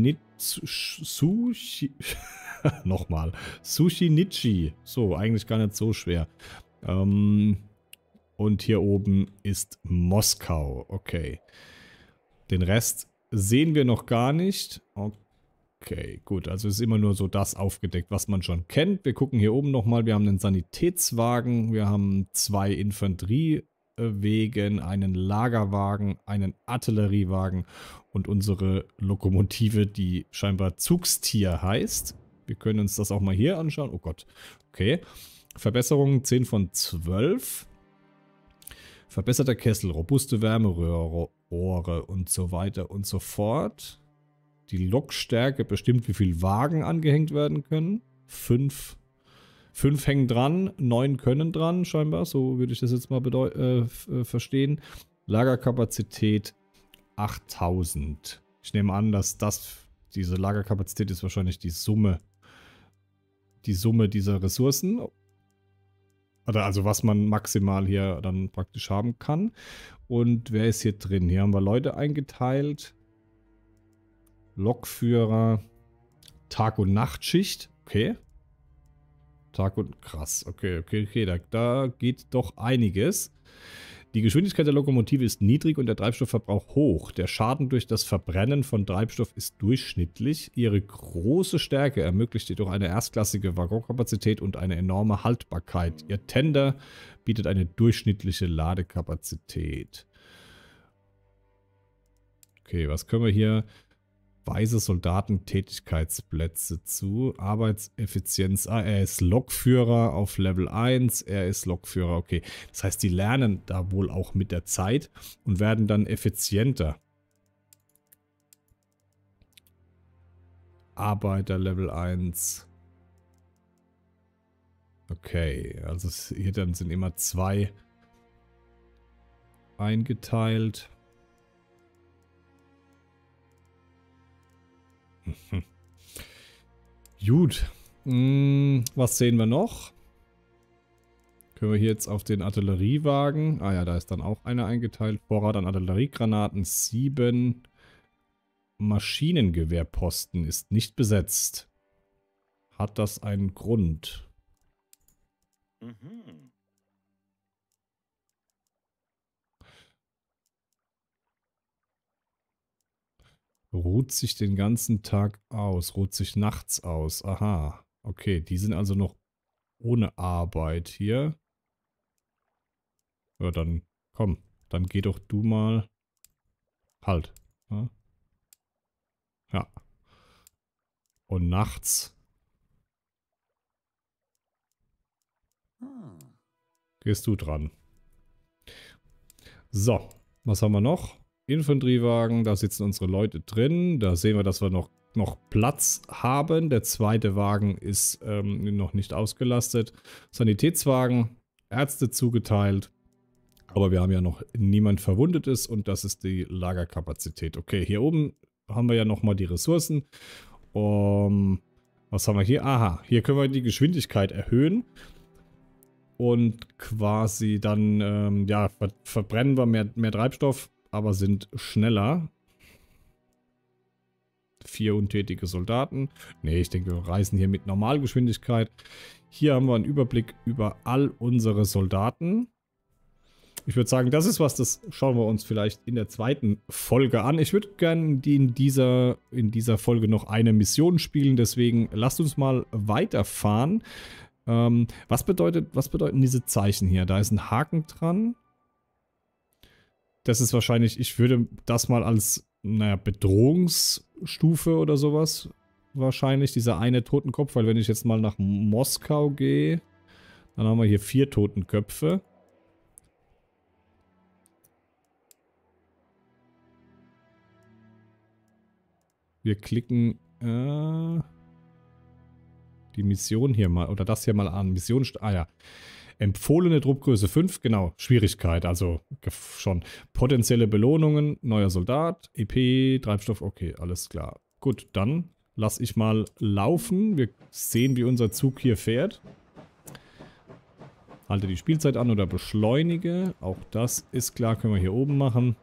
Nochmal. Suchinichi. So, eigentlich gar nicht so schwer. Und hier oben ist Moskau. Okay. Den Rest sehen wir noch gar nicht. Okay, gut. Also ist immer nur so das aufgedeckt, was man schon kennt. Wir gucken hier oben nochmal. Wir haben einen Sanitätswagen. Wir haben 2 Infanteriewegen, einen Lagerwagen, einen Artilleriewagen und unsere Lokomotive, die scheinbar Zugstier heißt. Wir können uns das auch mal hier anschauen. Oh Gott. Okay. Verbesserungen 10 von 12. Verbesserter Kessel, robuste Wärmerohre und so weiter und so fort. Die Lokstärke bestimmt, wie viele Wagen angehängt werden können. 5 hängen dran, 9 können dran, scheinbar. So würde ich das jetzt mal verstehen. Lagerkapazität 8000. Ich nehme an, dass diese Lagerkapazität ist wahrscheinlich die Summe dieser Ressourcen. Oder also was man maximal hier dann praktisch haben kann. Und wer ist hier drin? Hier haben wir Leute eingeteilt. Lokführer. Tag- und Nachtschicht. Okay. Krass. Okay. Da geht doch einiges. Die Geschwindigkeit der Lokomotive ist niedrig und der Treibstoffverbrauch hoch. Der Schaden durch das Verbrennen von Treibstoff ist durchschnittlich. Ihre große Stärke ermöglicht jedoch eine erstklassige Waggonkapazität und eine enorme Haltbarkeit. Ihr Tender bietet eine durchschnittliche Ladekapazität. Okay, was können wir hier? Weise Soldatentätigkeitsplätze zu. Arbeitseffizienz. Er ist Lokführer auf Level 1. Er ist Lokführer. Okay. Das heißt, die lernen da wohl auch mit der Zeit und werden dann effizienter. Arbeiter Level 1. Okay. Also hier dann sind immer 2 eingeteilt. Gut. Was sehen wir noch? Können wir hier jetzt auf den Artilleriewagen. Ah ja, da ist dann auch einer eingeteilt. Vorrat an Artilleriegranaten 7. Maschinengewehrposten ist nicht besetzt. Hat das einen Grund? Mhm. Ruht sich den ganzen Tag aus, ruht sich nachts aus. Aha, okay, die sind also noch ohne Arbeit hier. Ja, dann komm, dann geh doch du mal. Halt. Ja. Ja. Und nachts gehst du dran. So, was haben wir noch? Infanteriewagen, da sitzen unsere Leute drin. Da sehen wir, dass wir noch Platz haben. Der zweite Wagen ist noch nicht ausgelastet. Sanitätswagen, Ärzte zugeteilt. Aber wir haben ja noch niemand Verwundetes und das ist die Lagerkapazität. Okay, hier oben haben wir ja nochmal die Ressourcen. Was haben wir hier? Aha, hier können wir die Geschwindigkeit erhöhen. Und quasi dann, ja, verbrennen wir mehr Treibstoff, aber sind schneller. 4 untätige Soldaten. Ne, ich denke, wir reisen hier mit Normalgeschwindigkeit. Hier haben wir einen Überblick über all unsere Soldaten. Ich würde sagen, das ist was, das schauen wir uns vielleicht in der zweiten Folge an. Ich würde gerne in dieser Folge noch eine Mission spielen, deswegen lasst uns mal weiterfahren. Was bedeuten diese Zeichen hier? Da ist ein Haken dran. Das ist wahrscheinlich, ich würde das mal als, naja, Bedrohungsstufe oder sowas wahrscheinlich, dieser eine Totenkopf, weil wenn ich jetzt mal nach Moskau gehe, dann haben wir hier 4 Totenköpfe. Wir klicken die Mission hier mal, oder das hier mal an. Mission, ja. Empfohlene Truppgröße 5, genau. Schwierigkeit, also schon. Potenzielle Belohnungen, neuer Soldat, EP, Treibstoff, okay, alles klar. Gut, dann lasse ich mal laufen. Wir sehen, wie unser Zug hier fährt. Halte die Spielzeit an oder beschleunige. Auch das ist klar, können wir hier oben machen.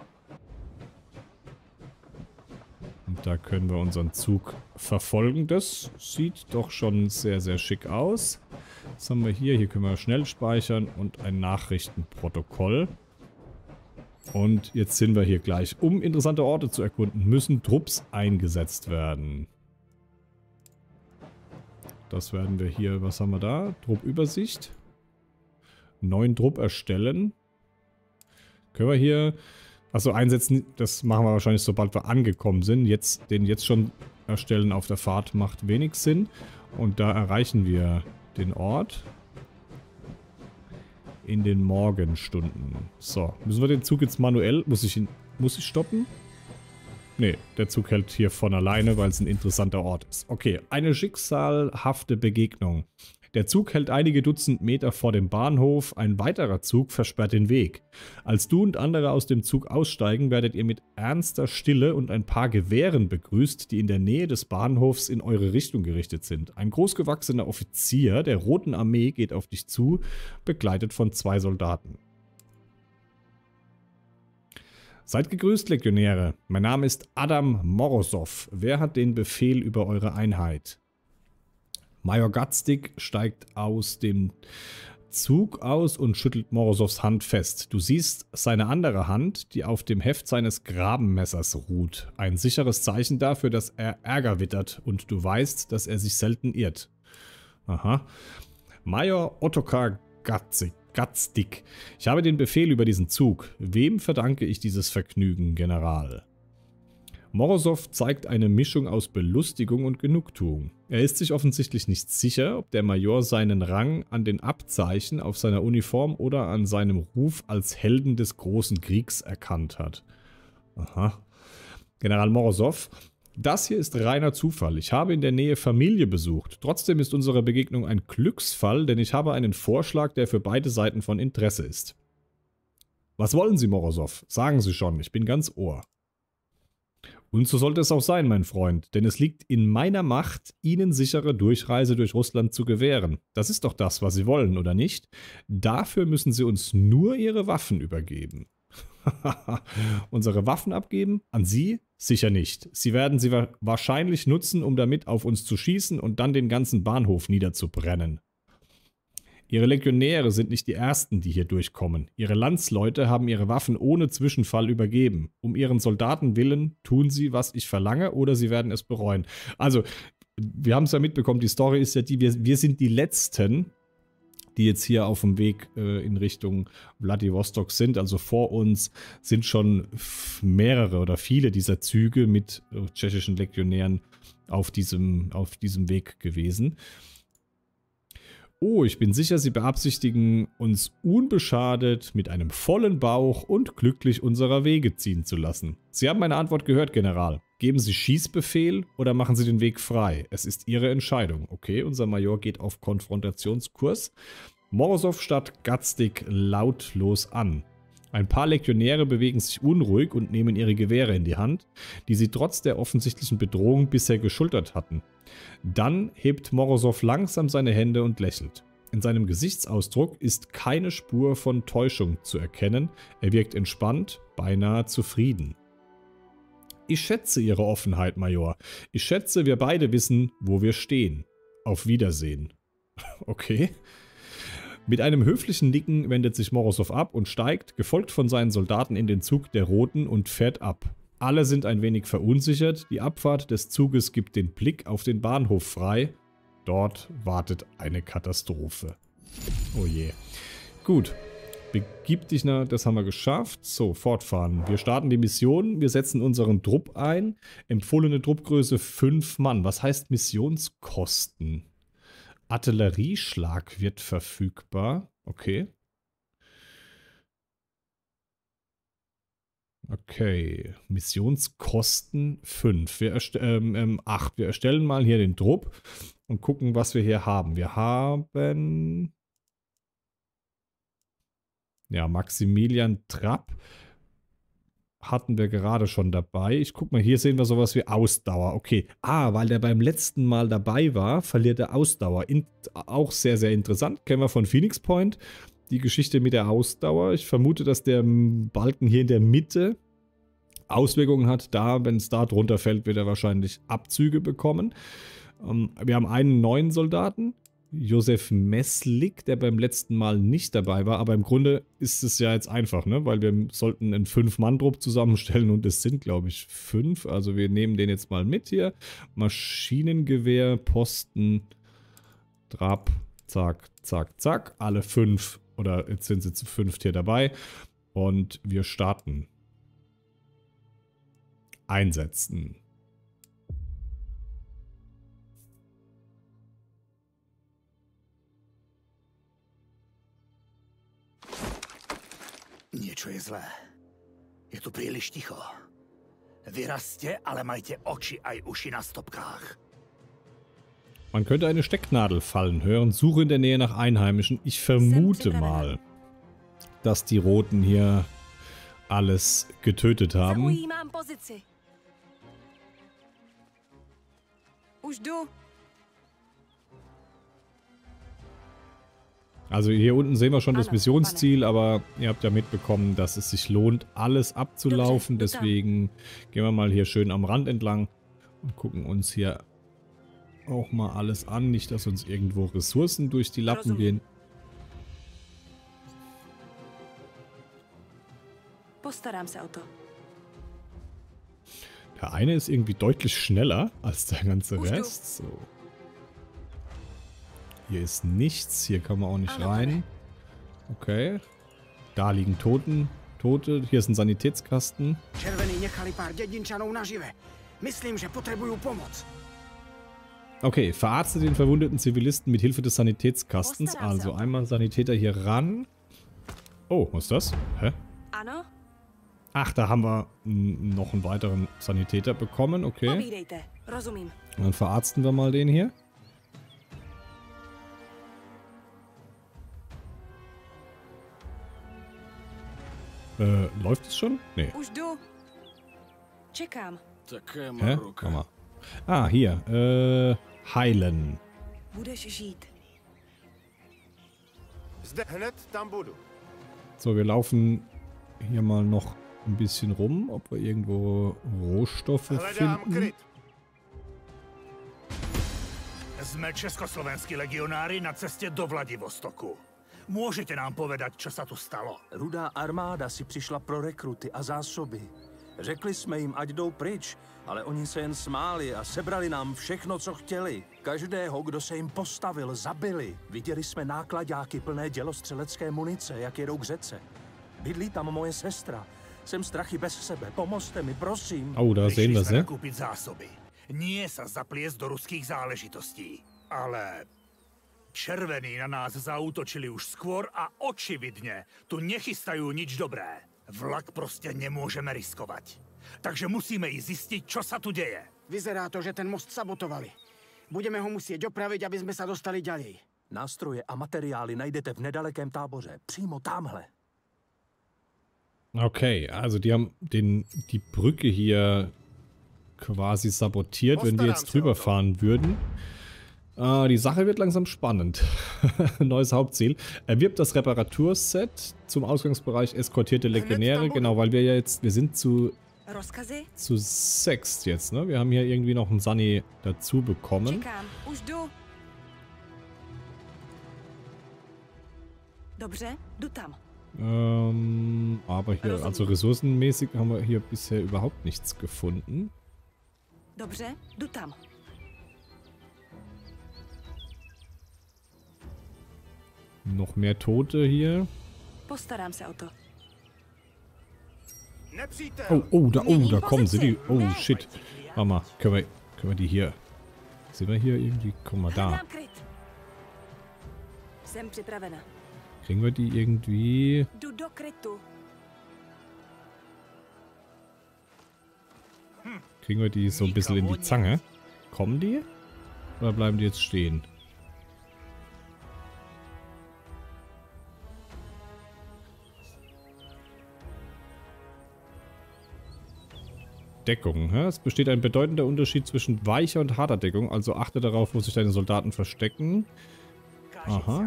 Und da können wir unseren Zug verfolgen. Das sieht doch schon sehr, sehr schick aus. Was haben wir hier? Hier können wir schnell speichern und ein Nachrichtenprotokoll. Und jetzt sind wir hier gleich. Um interessante Orte zu erkunden, müssen Trupps eingesetzt werden. Das werden wir hier, was haben wir da? Truppübersicht. Neuen Trupp erstellen. Können wir hier, also einsetzen, das machen wir wahrscheinlich, sobald wir angekommen sind. Den jetzt schon erstellen auf der Fahrt macht wenig Sinn. Und da erreichen wir den Ort in den Morgenstunden. So, müssen wir den Zug jetzt manuell, muss ich stoppen? Nee, der Zug hält hier von alleine, weil es ein interessanter Ort ist. Okay, eine schicksalhafte Begegnung. Der Zug hält einige Dutzend Meter vor dem Bahnhof, ein weiterer Zug versperrt den Weg. Als du und andere aus dem Zug aussteigen, werdet ihr mit ernster Stille und ein paar Gewehren begrüßt, die in der Nähe des Bahnhofs in eure Richtung gerichtet sind. Ein großgewachsener Offizier der Roten Armee geht auf dich zu, begleitet von 2 Soldaten. Seid gegrüßt, Legionäre. Mein Name ist Adam Morozov. Wer hat den Befehl über eure Einheit? Major Gatzdik steigt aus dem Zug aus und schüttelt Morozovs Hand fest. Du siehst seine andere Hand, die auf dem Heft seines Grabenmessers ruht. Ein sicheres Zeichen dafür, dass er Ärger wittert und du weißt, dass er sich selten irrt. Aha. Major Ottokar Gatzdik. Ich habe den Befehl über diesen Zug. Wem verdanke ich dieses Vergnügen, General? Morozov zeigt eine Mischung aus Belustigung und Genugtuung. Er ist sich offensichtlich nicht sicher, ob der Major seinen Rang an den Abzeichen auf seiner Uniform oder an seinem Ruf als Helden des großen Kriegs erkannt hat. Aha. General Morozov, das hier ist reiner Zufall. Ich habe in der Nähe Familie besucht. Trotzdem ist unsere Begegnung ein Glücksfall, denn ich habe einen Vorschlag, der für beide Seiten von Interesse ist. Was wollen Sie, Morozov? Sagen Sie schon, ich bin ganz Ohr. Und so sollte es auch sein, mein Freund, denn es liegt in meiner Macht, Ihnen sichere Durchreise durch Russland zu gewähren. Das ist doch das, was Sie wollen, oder nicht? Dafür müssen Sie uns nur Ihre Waffen übergeben. Unsere Waffen abgeben? An Sie? Sicher nicht. Sie werden sie wahrscheinlich nutzen, um damit auf uns zu schießen und dann den ganzen Bahnhof niederzubrennen. Ihre Legionäre sind nicht die Ersten, die hier durchkommen. Ihre Landsleute haben ihre Waffen ohne Zwischenfall übergeben. Um ihren Soldaten willen tun sie, was ich verlange, oder sie werden es bereuen. Also, wir haben es ja mitbekommen, die Story ist ja die, wir sind die Letzten, die jetzt hier auf dem Weg in Richtung Wladiwostok sind. Also vor uns sind schon mehrere oder viele dieser Züge mit tschechischen Legionären auf diesem Weg gewesen. Oh, ich bin sicher, Sie beabsichtigen, uns unbeschadet mit einem vollen Bauch und glücklich unserer Wege ziehen zu lassen. Sie haben meine Antwort gehört, General. Geben Sie Schießbefehl oder machen Sie den Weg frei? Es ist Ihre Entscheidung. Okay, unser Major geht auf Konfrontationskurs. Morozow starrt Gatzdig lautlos an. Ein paar Legionäre bewegen sich unruhig und nehmen ihre Gewehre in die Hand, die sie trotz der offensichtlichen Bedrohung bisher geschultert hatten. Dann hebt Morozow langsam seine Hände und lächelt. In seinem Gesichtsausdruck ist keine Spur von Täuschung zu erkennen. Er wirkt entspannt, beinahe zufrieden. Ich schätze Ihre Offenheit, Major. Ich schätze, wir beide wissen, wo wir stehen. Auf Wiedersehen. Okay. Mit einem höflichen Nicken wendet sich Morozow ab und steigt, gefolgt von seinen Soldaten, in den Zug der Roten und fährt ab. Alle sind ein wenig verunsichert. Die Abfahrt des Zuges gibt den Blick auf den Bahnhof frei. Dort wartet eine Katastrophe. Oh je. Gut. Begib dich, das haben wir geschafft. So, fortfahren. Wir starten die Mission. Wir setzen unseren Trupp ein. Empfohlene Truppgröße 5 Mann. Was heißt Missionskosten? Artillerieschlag wird verfügbar. Okay. Okay. Missionskosten 5. 8. Wir erstellen mal hier den Trupp und gucken, was wir hier haben. Wir haben... Ja, Maximilian Trapp hatten wir gerade schon dabei. Ich guck mal, hier sehen wir sowas wie Ausdauer. Okay. Weil der beim letzten Mal dabei war, verliert er Ausdauer. Auch sehr, sehr interessant. Kennen wir von Phoenix Point. Die Geschichte mit der Ausdauer. Ich vermute, dass der Balken hier in der Mitte Auswirkungen hat. Wenn es da drunter fällt, wird er wahrscheinlich Abzüge bekommen. Wir haben einen neuen Soldaten. Josef Meslik, der beim letzten Mal nicht dabei war, aber im Grunde ist es ja jetzt einfach, ne? Weil wir sollten einen 5-Mann-Trupp zusammenstellen und es sind, glaube ich, 5. Also wir nehmen den jetzt mal mit hier. Maschinengewehr, Posten, Trab, zack, zack, zack. Alle 5, oder jetzt sind sie zu 5 hier dabei. Und wir starten. Einsetzen. Niečo je zlé. Je tu príliš ticho. Vyrazte, ale majte oči aj uši na stopkách. Man könnte eine Stecknadel fallen hören. Suche in der Nähe nach Einheimischen. Ich vermute mal, dass die Roten hier alles getötet haben. Also hier unten sehen wir schon das Missionsziel, aber ihr habt ja mitbekommen, dass es sich lohnt, alles abzulaufen. Deswegen gehen wir mal hier schön am Rand entlang und gucken uns hier auch mal alles an. Nicht, dass uns irgendwo Ressourcen durch die Lappen gehen. Der eine ist irgendwie deutlich schneller als der ganze Rest. So. Hier ist nichts. Hier kann man auch nicht rein. Okay. Da liegen Tote. Hier ist ein Sanitätskasten. Okay, verarzte den verwundeten Zivilisten mit Hilfe des Sanitätskastens. Also einmal Sanitäter hier ran. Oh, was ist das? Hä? Ach, da haben wir noch einen weiteren Sanitäter bekommen. Okay. Dann verarzten wir mal den hier. Läuft es schon? Nee. Hä? Komm mal. Ah, hier. Heilen. So, wir laufen hier mal noch ein bisschen rum, ob wir irgendwo Rohstoffe finden. Sme československí legionári na cestě do Vladivostoku. Můžete nám povedať, čo sa tu stalo? Rudá armáda si přišla pro rekruty a zásoby. Řekli jsme jim, ať jdou pryč, ale oni se jen smáli a sebrali nám všechno, co chtěli. Každého, kdo se jim postavil, zabili. Viděli jsme nákladáky plné dělostřelecké munice, jak jedou k řece. Bydlí tam moje sestra. Jsem strachy bez sebe. Pomozte mi, prosím. Da sehen wir sie. Nakúpiť zásoby. Nie sa zapliesť do ruských záležitostí. Ale červení na nás zaútočili už skôr a očividne tu nechystajú nič dobré. Vlak prostě nemôžeme riskovať. Takže musíme ísť zistiť, čo sa tu deje. Vyzerá to, že ten most sabotovali. Budeme ho musieť opraviť, aby sme sa dostali ďalej. Nástroje a materiály najdete v nedalekém táboře. Přímo tamhle. Okay, also die haben die Brücke hier quasi sabotiert, wenn die jetzt drüber fahren würden. Die Sache wird langsam spannend. Neues Hauptziel. Erwirbt das Reparaturset zum Ausgangsbereich eskortierte Legionäre. Genau, weil wir ja jetzt, wir sind zu 6 jetzt, ne? Wir haben hier irgendwie noch einen Sunny dazu bekommen. Aber hier, also ressourcenmäßig haben wir hier bisher überhaupt nichts gefunden. Noch mehr Tote hier. Oh, da kommen sie. Die, oh, shit. Warte mal, können wir die hier... Sind wir hier irgendwie... Guck mal, da. Kriegen wir die irgendwie... Kriegen wir die so ein bisschen in die Zange? Kommen die? Oder bleiben die jetzt stehen? Deckung. Ja? Es besteht ein bedeutender Unterschied zwischen weicher und harter Deckung, also achte darauf, wo sich deine Soldaten verstecken. Aha.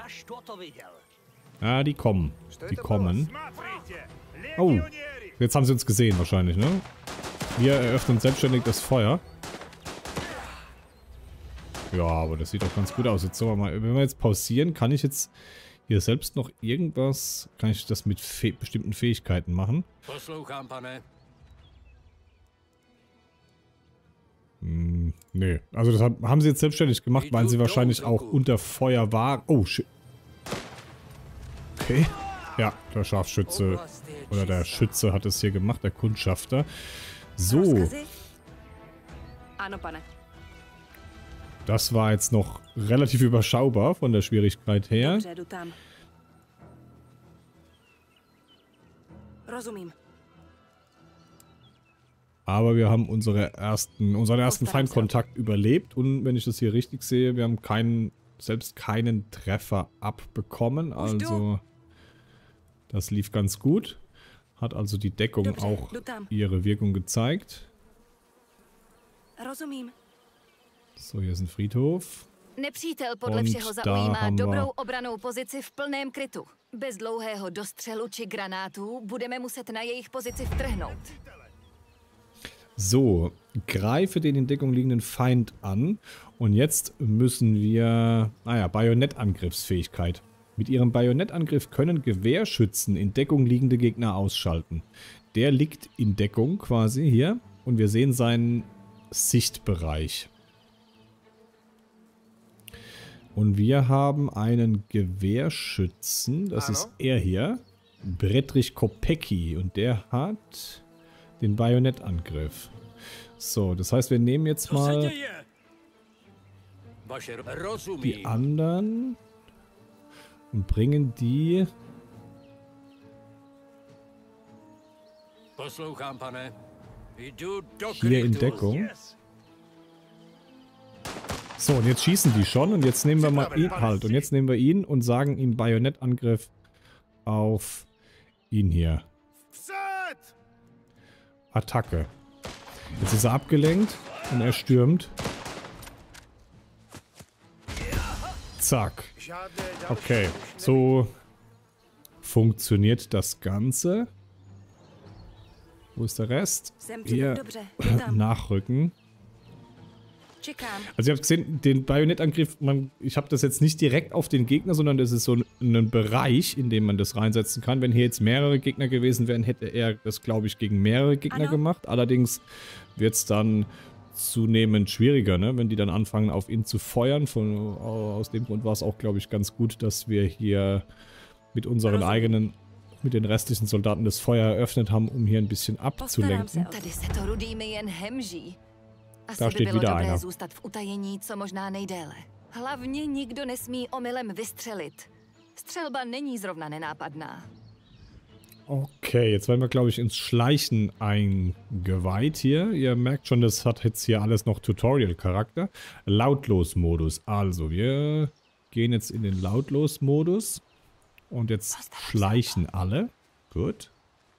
Ja, die kommen. Die kommen. Oh, jetzt haben sie uns gesehen wahrscheinlich, ne? Wir eröffnen selbstständig das Feuer. Ja, aber das sieht doch ganz gut aus. Jetzt sollen wir mal, wenn wir jetzt pausieren, kann ich jetzt hier selbst noch irgendwas, kann ich das mit bestimmten Fähigkeiten machen? Nee, also das haben sie jetzt selbstständig gemacht, weil sie wahrscheinlich auch unter Feuer waren. Oh, shit. Okay. Ja, der Scharfschütze oder der Schütze hat es hier gemacht, der Kundschafter. So. Das war jetzt noch relativ überschaubar von der Schwierigkeit her. Aber wir haben unseren ersten Feindkontakt überlebt. Und wenn ich das hier richtig sehe, wir haben selbst keinen Treffer abbekommen. Also das lief ganz gut. Hat also die Deckung auch ihre Wirkung gezeigt. So, hier ist ein Friedhof. Nepřítel podle všeho zaujímá dobrou obranou pozici v plném krytu. Bez dlouhého dostřelu či granátů budeme muset na jejich pozici vtrhnout. So, greife den in Deckung liegenden Feind an. Und jetzt müssen wir... Naja, Bajonettangriffsfähigkeit. Mit ihrem Bajonettangriff können Gewehrschützen in Deckung liegende Gegner ausschalten. Der liegt in Deckung quasi hier. Und wir sehen seinen Sichtbereich. Und wir haben einen Gewehrschützen. Das ist er hier. Bredrich Kopecki. Und der hat... den Bajonettangriff. So, das heißt, wir nehmen jetzt mal die anderen und bringen die hier in Deckung. So, und jetzt schießen die schon und jetzt nehmen wir mal ihn halt. Und jetzt nehmen wir ihn und sagen ihm Bajonettangriff auf ihn hier. Attacke. Jetzt ist er abgelenkt und er stürmt. Zack. Okay, so funktioniert das Ganze. Wo ist der Rest? Hier nachrücken. Also ihr habt gesehen, den Bajonettangriff, ich habe das jetzt nicht direkt auf den Gegner, sondern das ist so ein Bereich, in dem man das reinsetzen kann. Wenn hier jetzt mehrere Gegner gewesen wären, hätte er das, glaube ich, gegen mehrere Gegner gemacht. Allerdings wird es dann zunehmend schwieriger, ne? Wenn die dann anfangen, auf ihn zu feuern. Aus dem Grund war es auch, glaube ich, ganz gut, dass wir hier mit unseren eigenen, mit den restlichen Soldaten das Feuer eröffnet haben, um hier ein bisschen abzulenken. Da steht wieder einer. Hlavně nikdo nesmí omylem vystřelit. Střelba není zrovna nenápadná. Okay, jetzt werden wir, glaube ich, ins Schleichen eingeweiht hier. Ihr merkt schon, das hat jetzt hier alles noch Tutorial-Charakter. Lautlos-Modus. Also, wir gehen jetzt in den Lautlos-Modus. Und jetzt schleichen alle. Gut.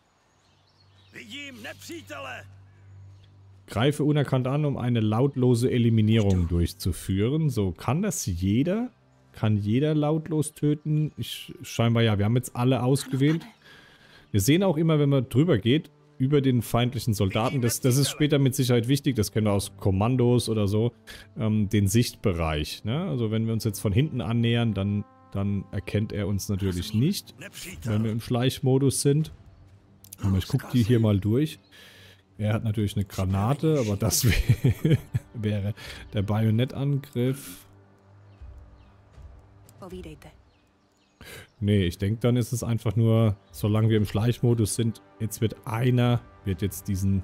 Greife unerkannt an, um eine lautlose Eliminierung durchzuführen. So, kann das jeder? Kann jeder lautlos töten? Scheinbar ja, wir haben jetzt alle ausgewählt. Wir sehen auch immer, wenn man drüber geht, über den feindlichen Soldaten, das ist später mit Sicherheit wichtig, das kennen wir aus Kommandos oder so, den Sichtbereich. Ne? Also wenn wir uns jetzt von hinten annähern, dann erkennt er uns natürlich nicht, wenn wir im Schleichmodus sind. Aber ich gucke die hier mal durch. Er hat natürlich eine Granate, aber das wäre der Bajonettangriff. Nee, ich denke, dann ist es einfach nur, solange wir im Schleichmodus sind, jetzt wird jetzt diesen...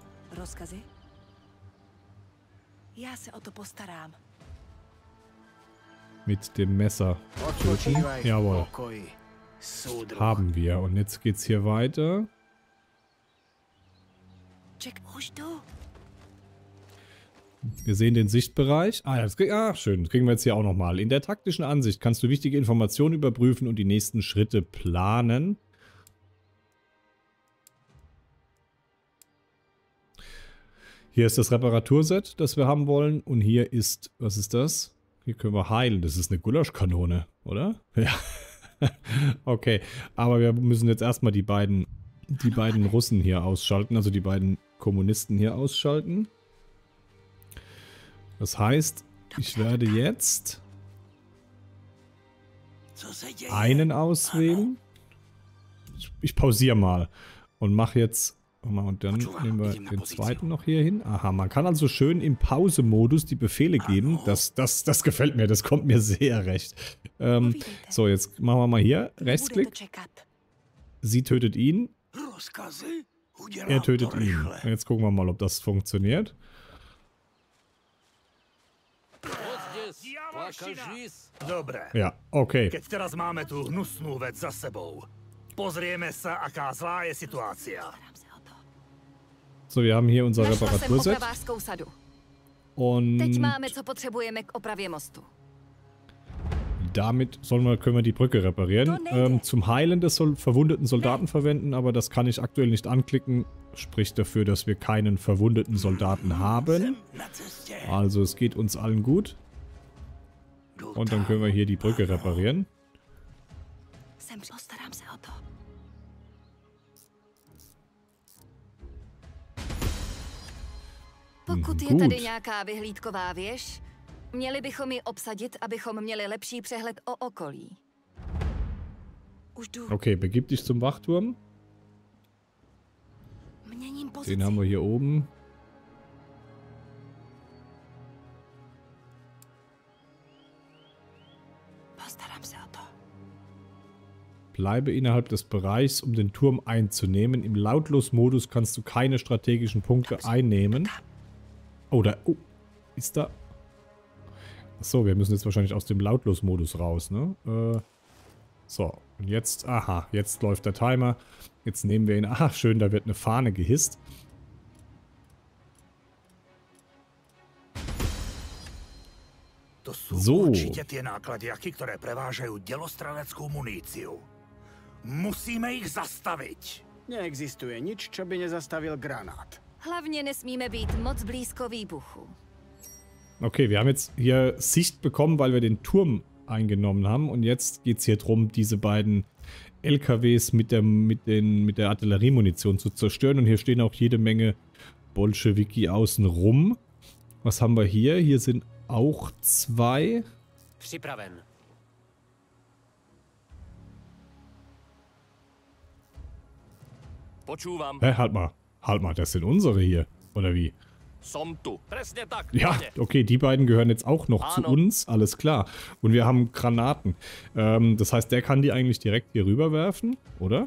mit dem Messer töten. Jawohl. Haben wir. Und jetzt geht's hier weiter. Wir sehen den Sichtbereich. Schön. Das kriegen wir jetzt hier auch nochmal. In der taktischen Ansicht kannst du wichtige Informationen überprüfen und die nächsten Schritte planen. Hier ist das Reparaturset, das wir haben wollen. Und hier ist, was ist das? Hier können wir heilen. Das ist eine Gulaschkanone, oder? Ja. Okay. Aber wir müssen jetzt erstmal die beiden Russen hier ausschalten. Also die beiden Kommunisten hier ausschalten. Das heißt, ich werde jetzt einen auswählen. Ich pausiere mal und mache jetzt... Und dann nehmen wir den zweiten noch hier hin. Aha, man kann also schön im Pause-Modus die Befehle geben. Das gefällt mir, das kommt mir sehr recht. So, jetzt machen wir mal hier Rechtsklick. Sie tötet ihn. Er tötet ihn. Jetzt gucken wir mal, ob das funktioniert. Ja, okay. Keď teraz máme tú hnusnú vec za sebou, pozrieme sa, aká zlá je situácia. So, wir haben hier unser Reparaturset. Und damit können wir die Brücke reparieren. Zum Heilen des verwundeten Soldaten verwenden, aber das kann ich aktuell nicht anklicken. Spricht dafür, dass wir keinen verwundeten Soldaten haben. Also es geht uns allen gut. Und dann können wir hier die Brücke reparieren. Pokud je tady nějaká vyhlídková věž, měli bychom ji obsadit, abychom měli lepší přehled o okolí. Okay, begib dich zum Wachturm. Den haben wir hier oben. Bleibe innerhalb des Bereichs, um den Turm einzunehmen. Im Lautlos-Modus kannst du keine strategischen Punkte einnehmen. Oh, ist da... Achso, wir müssen jetzt wahrscheinlich aus dem Lautlos-Modus raus, ne? So, und jetzt... Aha, jetzt läuft der Timer. Jetzt nehmen wir ihn... Aha, schön, da wird eine Fahne gehisst. So. Určitě ty nákladiaky, které prevážají dělostřeleckou muníciu. Musíme ich zastavit. Neexistuje nič, čo by nezastavil granát. Hlavně nesmíme být moc blízko výbuchu. Okay, wir haben jetzt hier Sicht bekommen, weil wir den Turm eingenommen haben. Und jetzt geht es hier darum, diese beiden LKWs mit der Artilleriemunition zu zerstören. Und hier stehen auch jede Menge Bolschewiki außen rum. Was haben wir hier? Hier sind auch 2. Připraven. Počúvam. Hä, halt mal, das sind unsere hier. Oder wie? Som tu. Presne tak. Ja, okay, die beiden gehören jetzt auch noch zu uns, alles klar. Und wir haben Granaten. Das heißt, der kann die eigentlich direkt hier rüberwerfen, oder?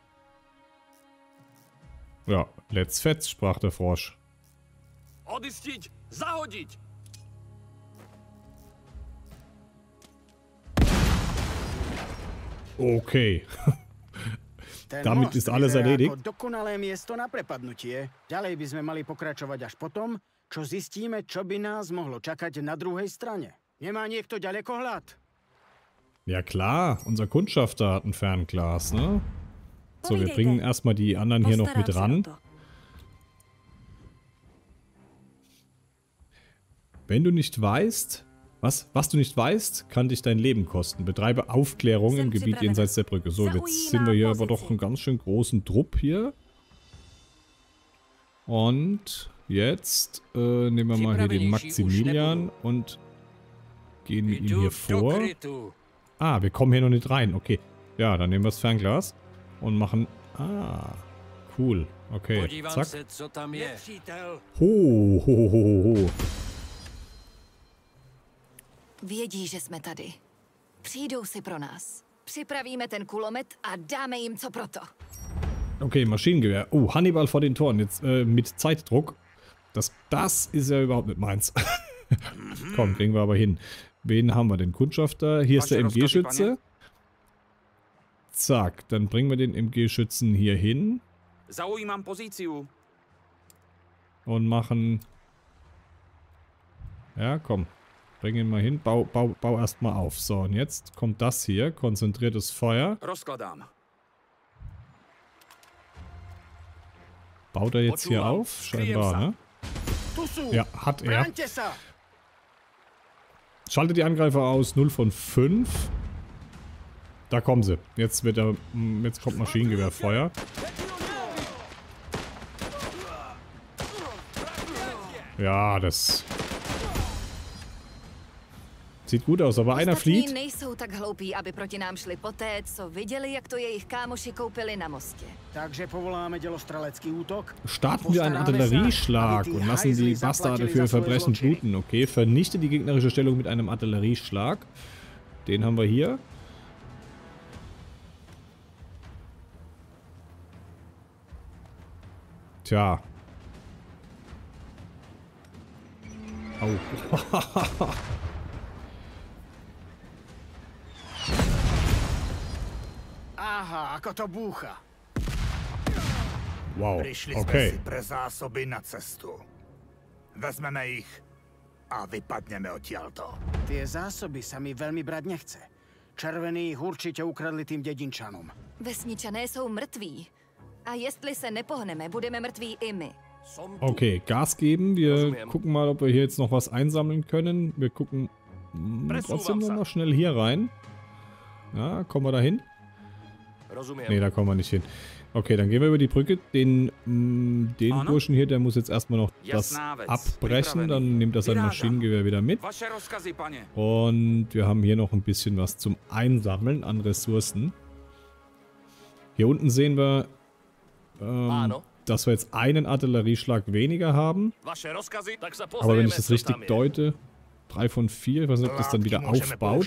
Ja, let's fetz, sprach der Frosch. Odistit, zahodit. Okay. Ten Damit most ist alles vyzerá erledigt. ako dokonalé miesto na prepadnutie. Ďalej by sme mali pokračovať až potom, čo zistíme, čo by nás mohlo čakať na druhej strane. Nemá niekto ďalekohľad? Ja klar, unser Kundschafter hat ein Fernglas, ne? So, wir bringen erstmal die anderen hier noch mit ran. Wenn du nicht weißt, was du nicht weißt, kann dich dein Leben kosten. Betreibe Aufklärung im Gebiet jenseits der Brücke. So, jetzt sind wir hier aber doch einen ganz schön großen Trupp hier. Und jetzt nehmen wir mal hier den Maximilian und gehen mit ihm hier vor. Ah, wir kommen hier noch nicht rein. Okay. Ja, dann nehmen wir das Fernglas und machen... Ah, cool. Okay, zack. Ho, ho, ho, ho, ho. Vědí, že jsme tady. Přijdou si pro nás. Připravíme ten kulomet a dáme jim co proto. Okay, Maschinengewehr. Oh, Hannibal vor den Toren. Jetzt mit Zeitdruck. Das ist ja überhaupt nicht meins. Komm, kriegen wir aber hin. Wen haben wir? Den Kundschafter. Hier ist der MG-Schütze. Zack, dann bringen wir den MG-Schützen hier hin. Und machen... Ja, komm. Bring ihn mal hin. Bau erstmal auf. So, und jetzt kommt das hier. Konzentriertes Feuer. Baut er jetzt hier auf? Scheinbar, ne? Ja, hat er. Schaltet die Angreifer aus. 0 von 5. Da kommen sie. Jetzt kommt Maschinengewehrfeuer. Ja, das sieht gut aus, aber einer flieht. nejsou tak hloupí, aby proti nám šli poté, co viděli, jak to jejich kámoši koupili na mostě. Takže povoláme dělostrelecký útok. Starten wir einen Artillerieschlag und lassen die Bastarde für Verbrechen bluten. Okay, vernichte die gegnerische Stellung mit einem Artillerieschlag. Den haben wir hier. Tja. Au. Aha, ako to búcha. Wow, Prišli sme okay. si pre zásoby na cestu. Vezmeme ich a vypadneme odtiaľto. Tie zásoby sa mi veľmi brať nechce. Červení ich určite ukradli tým dedinčanom. Vesničané jsou mrtví. A jestli se nepohneme, budeme mrtví i my. Okay, Gas geben. Wir gucken mal, ob wir hier jetzt noch was einsammeln können. Wir gucken trotzdem nochmal schnell hier rein. Ja, kommen wir da hin? Ne, da kommen wir nicht hin. Okay, dann gehen wir über die Brücke. Den Burschen hier, der muss jetzt erstmal noch das abbrechen. Dann nimmt er sein Maschinengewehr wieder mit. Und wir haben hier noch ein bisschen was zum Einsammeln an Ressourcen. Hier unten sehen wir, dass wir jetzt einen Artillerieschlag weniger haben. Aber wenn ich das richtig deute, 3 von 4, ich weiß nicht, ob das dann wieder aufbaut.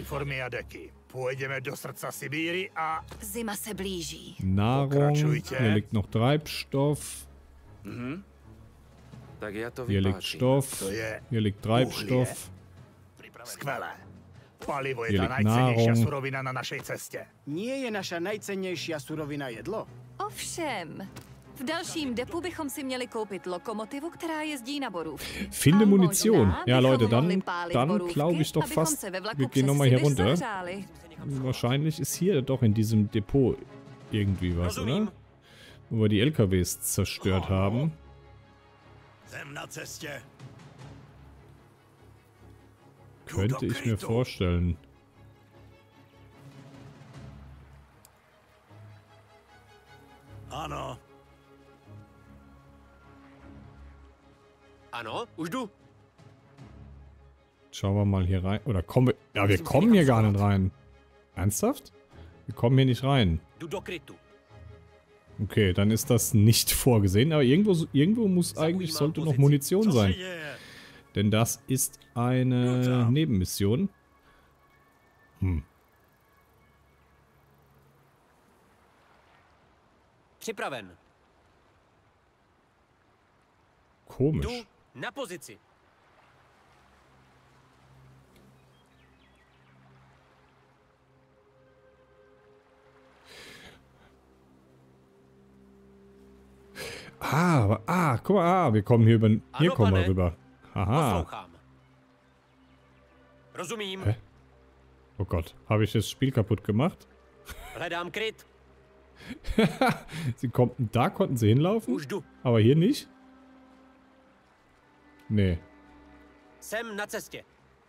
Zima se blíží. Nahrung, hier liegt noch Treibstoff. Hier liegt Stoff, hier liegt Treibstoff. Palivo je tá tá najcennejšia Nahrung. surovina na našej ceste. Nie je naša najcennejšia surovina jedlo? Ovšem, v dalším depu bychom si měli koupit lokomotivu, která jezdí na borůvky. Finde A Munition. možná Ja, bychom Leute, mohli dann pálit glaube borůvky, ich doch abychom fast, se ve vlaku wir gehen přes nochmal hier Sibiř runter. zahřáli. Wahrscheinlich ist hier doch in diesem Depot irgendwie was, oder? Wo wir die LKWs zerstört haben. Jsem na cestě. Könnte ich mir vorstellen. Ano. Ano, už jdu. Schauen wir mal hier rein. Oder kommen wir... Ja, wir kommen hier gar nicht rein. Ernsthaft? Wir kommen hier nicht rein. Jdu do krytu. Okay, dann ist das nicht vorgesehen. Aber irgendwo muss eigentlich, sollte noch Munition sein. Denn das ist eine Nebenmission. Připraven. Komisch. Jdu na pozici. Guck mal, wir kommen hier über... Hier Ano, kommen wir pane. rüber. Aha. Poslouchám. Rozumím. Hä? Oh Gott, habe ich das Spiel kaputt gemacht? Hledám kryt. Da konnten sie hinlaufen, Už jdu. aber hier nicht? Nee. Jsem na cestě.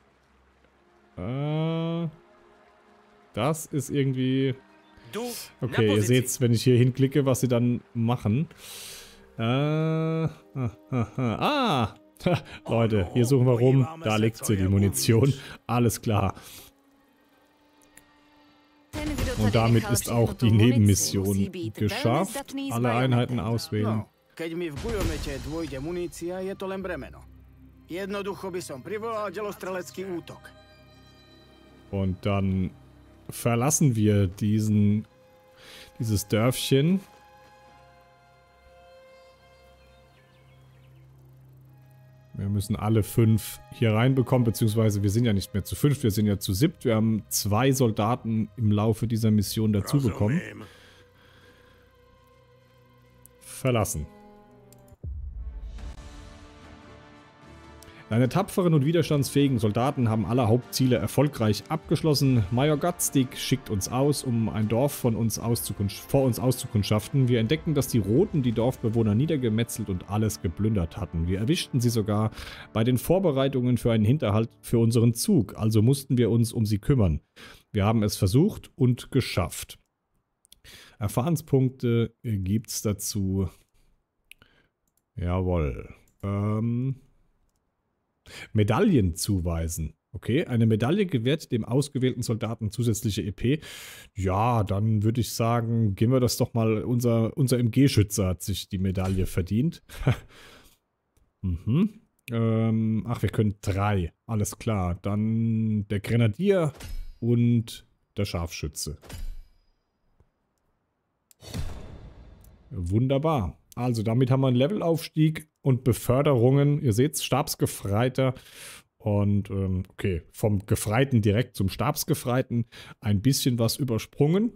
Das ist irgendwie... Jdu na Okay, ihr pozici. seht, wenn ich hier hinklicke, was sie dann machen. Leute, hier suchen wir rum. Da liegt sie, die Munition. Alles klar. Und damit ist auch die Nebenmission geschafft. Alle Einheiten auswählen. No, keď mi v gujomete dôjde munícia, je to len bremeno. Jednoducho by som privolal delostrelecký útok. Und dann verlassen wir dieses Dörfchen. Wir müssen alle 5 hier reinbekommen, beziehungsweise wir sind ja nicht mehr zu 5, wir sind ja zu 7. Wir haben 2 Soldaten im Laufe dieser Mission dazu bekommen. Verlassen. Deine tapferen und widerstandsfähigen Soldaten haben alle Hauptziele erfolgreich abgeschlossen. Major Gutstick schickt uns aus, um ein Dorf vor uns auszukundschaften. Wir entdeckten, dass die Roten die Dorfbewohner niedergemetzelt und alles geplündert hatten. Wir erwischten sie sogar bei den Vorbereitungen für einen Hinterhalt für unseren Zug, also mussten wir uns um sie kümmern. Wir haben es versucht und geschafft. Erfahrenspunkte gibt es dazu. Jawohl. Medaillen zuweisen. Okay, eine Medaille gewährt dem ausgewählten Soldaten zusätzliche EP. Ja, dann würde ich sagen, gehen wir das doch mal. Unser MG-Schütze hat sich die Medaille verdient. Wir können 3. Alles klar. Dann der Grenadier und der Scharfschütze. Wunderbar. Also damit haben wir einen Levelaufstieg und Beförderungen. Ihr seht, Stabsgefreiter und okay, vom Gefreiten direkt zum Stabsgefreiten ein bisschen was übersprungen.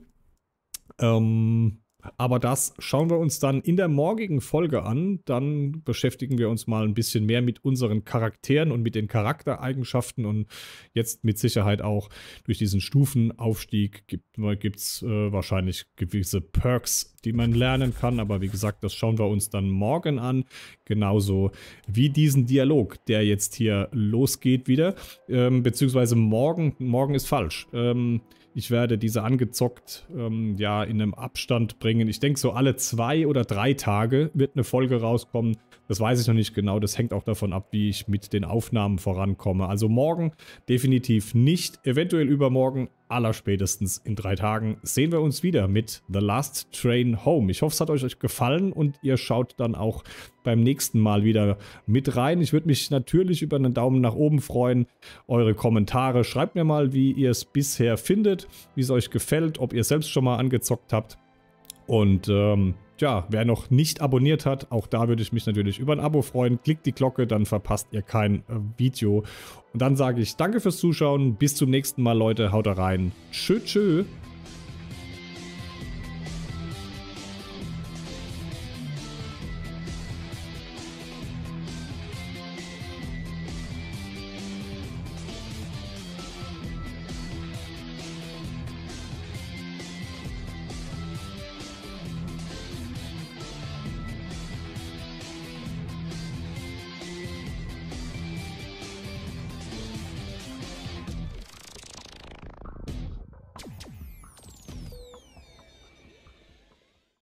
Aber das schauen wir uns dann in der morgigen Folge an. Dann beschäftigen wir uns mal ein bisschen mehr mit unseren Charakteren und mit den Charaktereigenschaften. Und jetzt mit Sicherheit auch durch diesen Stufenaufstieg gibt es wahrscheinlich gewisse Perks, die man lernen kann. Aber wie gesagt, das schauen wir uns dann morgen an. Genauso wie diesen Dialog, der jetzt hier losgeht wieder. Beziehungsweise morgen ist falsch. Ich werde diese angezockt ja in einem Abstand bringen. Ich denke, so alle 2 oder 3 Tage wird eine Folge rauskommen. Das weiß ich noch nicht genau. Das hängt auch davon ab, wie ich mit den Aufnahmen vorankomme. Also morgen definitiv nicht. Eventuell übermorgen, allerspätestens in 3 Tagen, sehen wir uns wieder mit The Last Train Home. Ich hoffe, es hat euch gefallen und ihr schaut dann auch beim nächsten Mal wieder mit rein. Ich würde mich natürlich über einen Daumen nach oben freuen. Eure Kommentare. Schreibt mir mal, wie ihr es bisher findet, wie es euch gefällt, ob ihr selbst schon mal angezockt habt. Und ja, wer noch nicht abonniert hat, auch da würde ich mich natürlich über ein Abo freuen. Klickt die Glocke, dann verpasst ihr kein Video. Und dann sage ich danke fürs Zuschauen. Bis zum nächsten Mal, Leute. Haut rein. Tschö, tschö.